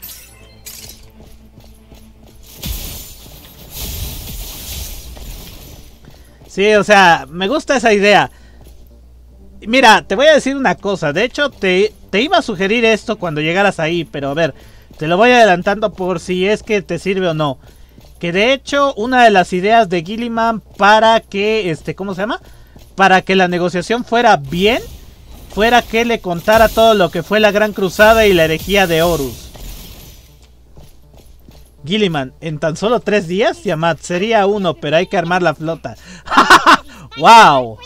Sí, o sea, me gusta esa idea. Mira, te voy a decir una cosa. De hecho, te, te iba a sugerir esto cuando llegaras ahí, pero a ver, te lo voy adelantando por si es que te sirve o no. Que de hecho, una de las ideas de Gilliman para que, este, ¿cómo se llama? Para que la negociación fuera bien, fuera que le contara todo lo que fue la Gran Cruzada y la herejía de Horus. Gilliman, en tan solo tres días, Tiamat, sería uno, pero hay que armar la flota. ¡Wow!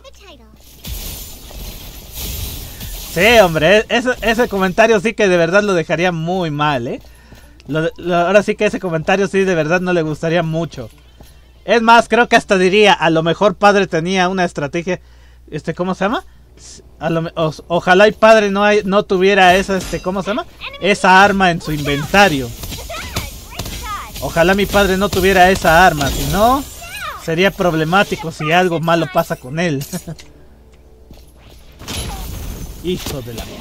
Sí, hombre, ese, ese comentario sí que de verdad lo dejaría muy mal, ¿eh? Lo, lo, ahora sí que ese comentario sí de verdad no le gustaría mucho. Es más, creo que hasta diría, a lo mejor padre tenía una estrategia, este, ¿cómo se llama? A lo, o, ojalá y padre no, hay, no tuviera esa, este, ¿cómo se llama? Esa arma en su inventario. Ojalá mi padre no tuviera esa arma, si no, sería problemático si algo malo pasa con él. Hijo de la...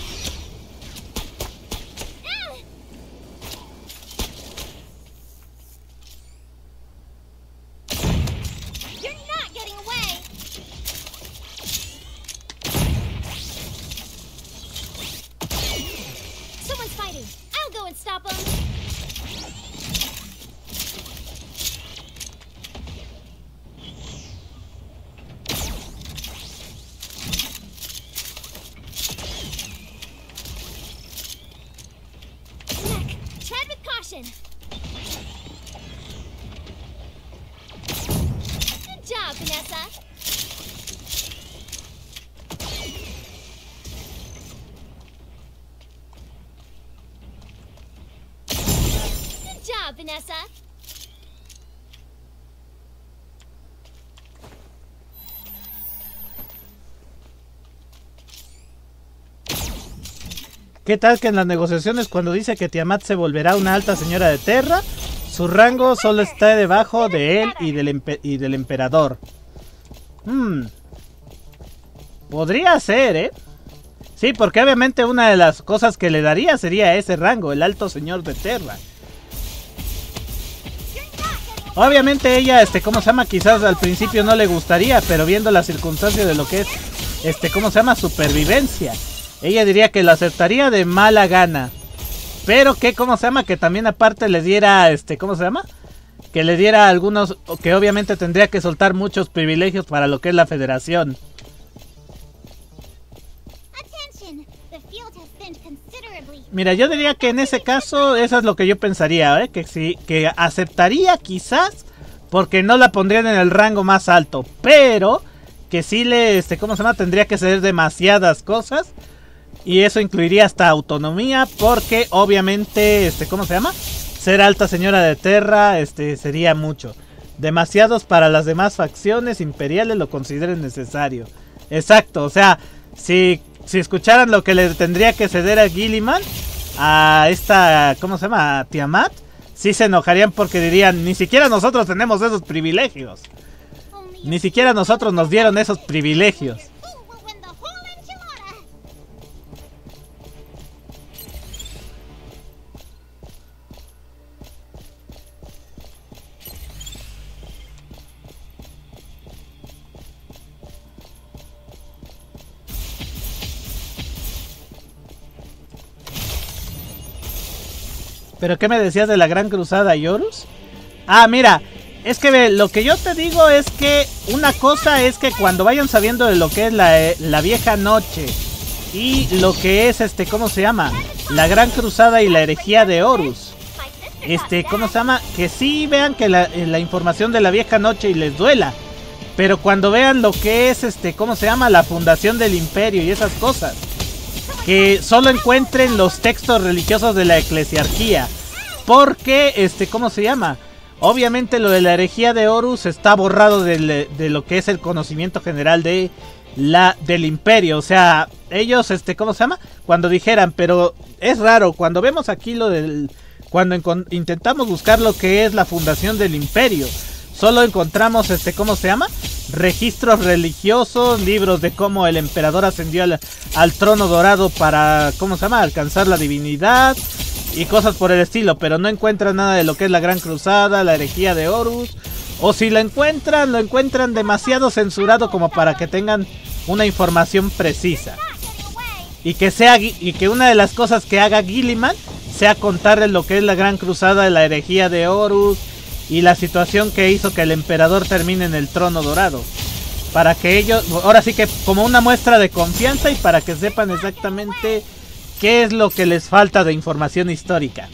Vanessa. ¿Qué tal que en las negociaciones cuando dice que Tiamat se volverá una alta señora de Terra, su rango solo está debajo de él y del, empe y del emperador? Hmm. Podría ser, ¿eh? Sí, porque obviamente una de las cosas que le daría sería ese rango, el alto señor de Terra. Obviamente ella, este, ¿cómo se llama? Quizás al principio no le gustaría, pero viendo las circunstancias de lo que es, este, ¿cómo se llama? Supervivencia. Ella diría que lo aceptaría de mala gana. Pero que, ¿cómo se llama? Que también aparte le diera, este, ¿cómo se llama? Que le diera algunos, que obviamente tendría que soltar muchos privilegios para lo que es la Federación. Mira, yo diría que en ese caso, eso es lo que yo pensaría, ¿eh? Que sí, que aceptaría quizás, porque no la pondrían en el rango más alto, pero que sí le, este, ¿cómo se llama? Tendría que ceder demasiadas cosas, y eso incluiría hasta autonomía, porque obviamente, este, ¿cómo se llama? Ser alta señora de Terra, este, sería mucho. Demasiados para las demás facciones imperiales lo consideren necesario. Exacto, o sea, si... Si escucharan lo que le tendría que ceder a Guilliman, a esta, ¿cómo se llama? A Tiamat, sí se enojarían porque dirían, ni siquiera nosotros tenemos esos privilegios. Ni siquiera nosotros nos dieron esos privilegios. ¿Pero qué me decías de la Gran Cruzada y Horus? Ah, mira, es que ve, lo que yo te digo es que una cosa es que cuando vayan sabiendo de lo que es la, eh, la vieja noche y lo que es, este, ¿cómo se llama? La Gran Cruzada y la herejía de Horus. Este, ¿cómo se llama? Que sí vean que la, la información de la vieja noche y les duela. Pero cuando vean lo que es, este, ¿cómo se llama? La fundación del imperio y esas cosas. Que solo encuentren los textos religiosos de la eclesiarquía. Porque, este, ¿cómo se llama? Obviamente lo de la herejía de Horus está borrado de, de lo que es el conocimiento general de la del imperio. O sea, ellos, este, ¿cómo se llama? Cuando dijeran, pero es raro, cuando vemos aquí lo del... Cuando intentamos buscar lo que es la fundación del imperio, solo encontramos, este, ¿cómo se llama? Registros religiosos, libros de cómo el emperador ascendió al, al trono dorado para, ¿cómo se llama? Alcanzar la divinidad y cosas por el estilo, pero no encuentran nada de lo que es la Gran Cruzada, la herejía de Horus, o si lo encuentran, lo encuentran demasiado censurado como para que tengan una información precisa. Y que sea y que una de las cosas que haga Guilliman sea contarles lo que es la Gran Cruzada, la herejía de Horus y la situación que hizo que el emperador termine en el trono dorado. Para que ellos, ahora sí que como una muestra de confianza y para que sepan exactamente qué es lo que les falta de información histórica.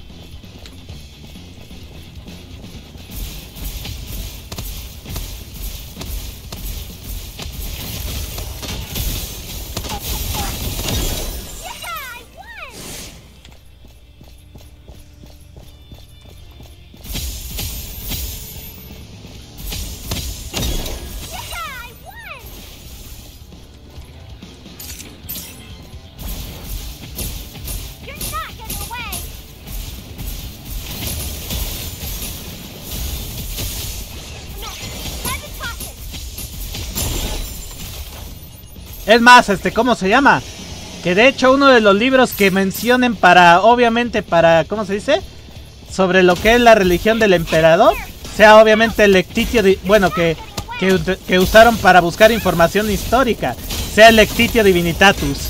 Es más, este, ¿cómo se llama? Que de hecho uno de los libros que mencionen para, obviamente para, ¿cómo se dice? Sobre lo que es la religión del emperador, sea obviamente el Lectitio, de, bueno, que, que, que usaron para buscar información histórica, sea el Lectitio Divinitatus.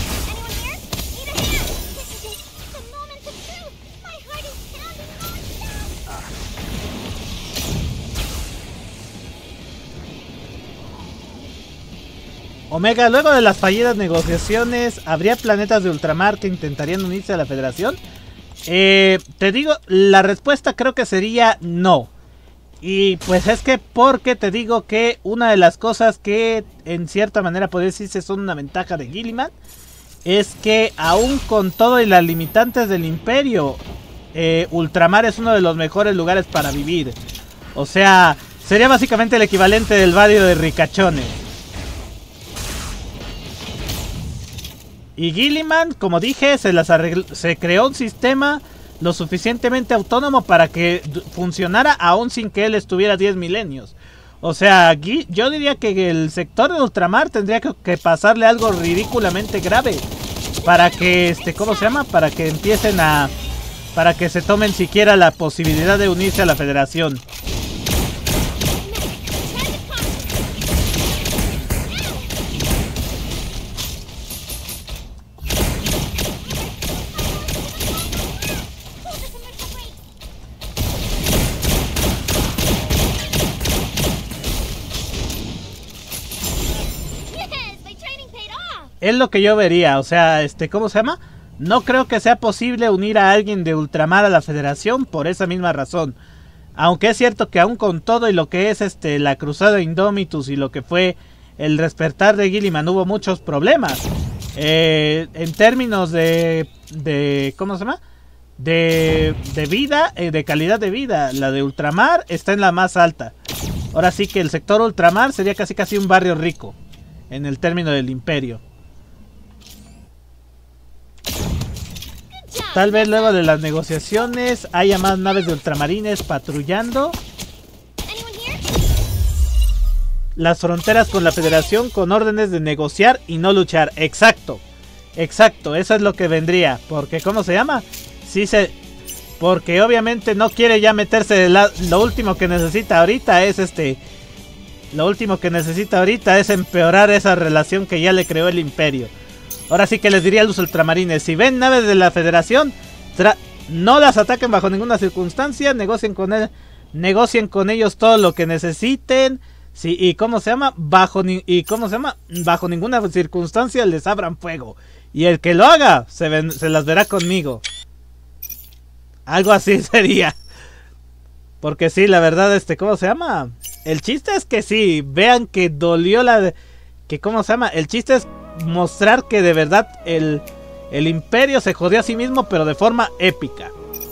Omega, luego de las fallidas negociaciones, ¿habría planetas de ultramar que intentarían unirse a la Federación? Eh, te digo, la respuesta creo que sería no. Y pues es que porque te digo que una de las cosas que en cierta manera podría decirse son una ventaja de Guilliman es que aún con todo y las limitantes del imperio, eh, ultramar es uno de los mejores lugares para vivir. O sea, sería básicamente el equivalente del barrio de ricachones. Y Guilliman, como dije, se, las arregló, se creó un sistema lo suficientemente autónomo para que funcionara aún sin que él estuviera diez milenios. O sea, aquí yo diría que el sector de ultramar tendría que, que pasarle algo ridículamente grave. Para que, este, ¿cómo se llama? Para que empiecen a... Para que se tomen siquiera la posibilidad de unirse a la federación. Es lo que yo vería, o sea, este, ¿cómo se llama? No creo que sea posible unir a alguien de ultramar a la federación por esa misma razón. Aunque es cierto que aún con todo y lo que es este la cruzada Indomitus y lo que fue el despertar de Guilliman hubo muchos problemas. Eh, en términos de, de, ¿cómo se llama? De, de vida, eh, de calidad de vida, la de ultramar está en la más alta. Ahora sí que el sector ultramar sería casi casi un barrio rico en el término del imperio. Tal vez luego de las negociaciones haya más naves de ultramarines patrullando las fronteras con la federación con órdenes de negociar y no luchar. Exacto, exacto, eso es lo que vendría. Porque, ¿cómo se llama? Sí se... Porque obviamente no quiere ya meterse de la... Lo último que necesita ahorita es este... Lo último que necesita ahorita es empeorar esa relación que ya le creó el imperio. Ahora sí que les diría a los ultramarines, si ven naves de la federación, no las ataquen bajo ninguna circunstancia, negocien con él, negocien con ellos todo lo que necesiten, sí, y cómo se llama, bajo ni, y cómo se llama, bajo ninguna circunstancia les abran fuego. Y el que lo haga, se, ven, se las verá conmigo. Algo así sería. Porque sí, la verdad, este, ¿cómo se llama? El chiste es que sí, vean que dolió la... que ¿cómo se llama? El chiste es mostrar que de verdad el, el imperio se jodió a sí mismo, pero de forma épica.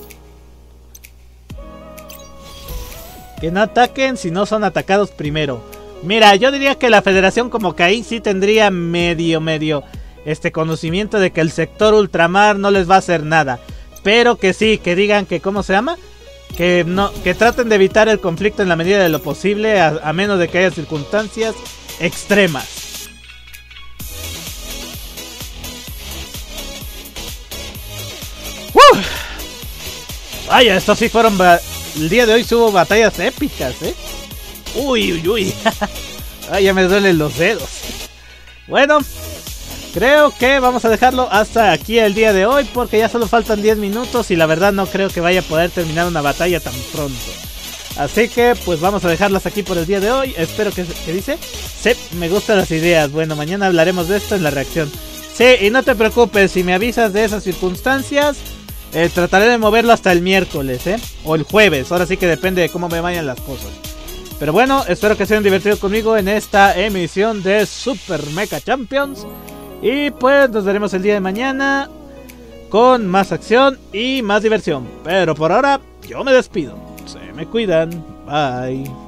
Que no ataquen si no son atacados primero. Mira, yo diría que la federación como que ahí sí tendría medio, medio este conocimiento de que el sector ultramar no les va a hacer nada. Pero que sí, que digan que ¿cómo se llama? Que no, que traten de evitar el conflicto en la medida de lo posible, a, a menos de que haya circunstancias extremas. ¡Uh! Vaya, estos sí fueron... El día de hoy hubo batallas épicas, ¿eh? Uy, uy, uy. Ay, ya me duelen los dedos. Bueno, creo que vamos a dejarlo hasta aquí el día de hoy, porque ya solo faltan diez minutos y la verdad no creo que vaya a poder terminar una batalla tan pronto. Así que pues vamos a dejarlas aquí por el día de hoy. Espero que... ¿Qué dice? Sí, me gustan las ideas. Bueno, mañana hablaremos de esto en la reacción. Sí, y no te preocupes, si me avisas de esas circunstancias... Eh, trataré de moverlo hasta el miércoles, ¿eh? O el jueves, ahora sí que depende de cómo me vayan las cosas. Pero bueno, espero que se hayan divertido conmigo en esta emisión de Super Mecha Champions. Y pues nos veremos el día de mañana con más acción y más diversión. Pero por ahora, yo me despido. Se me cuidan. Bye.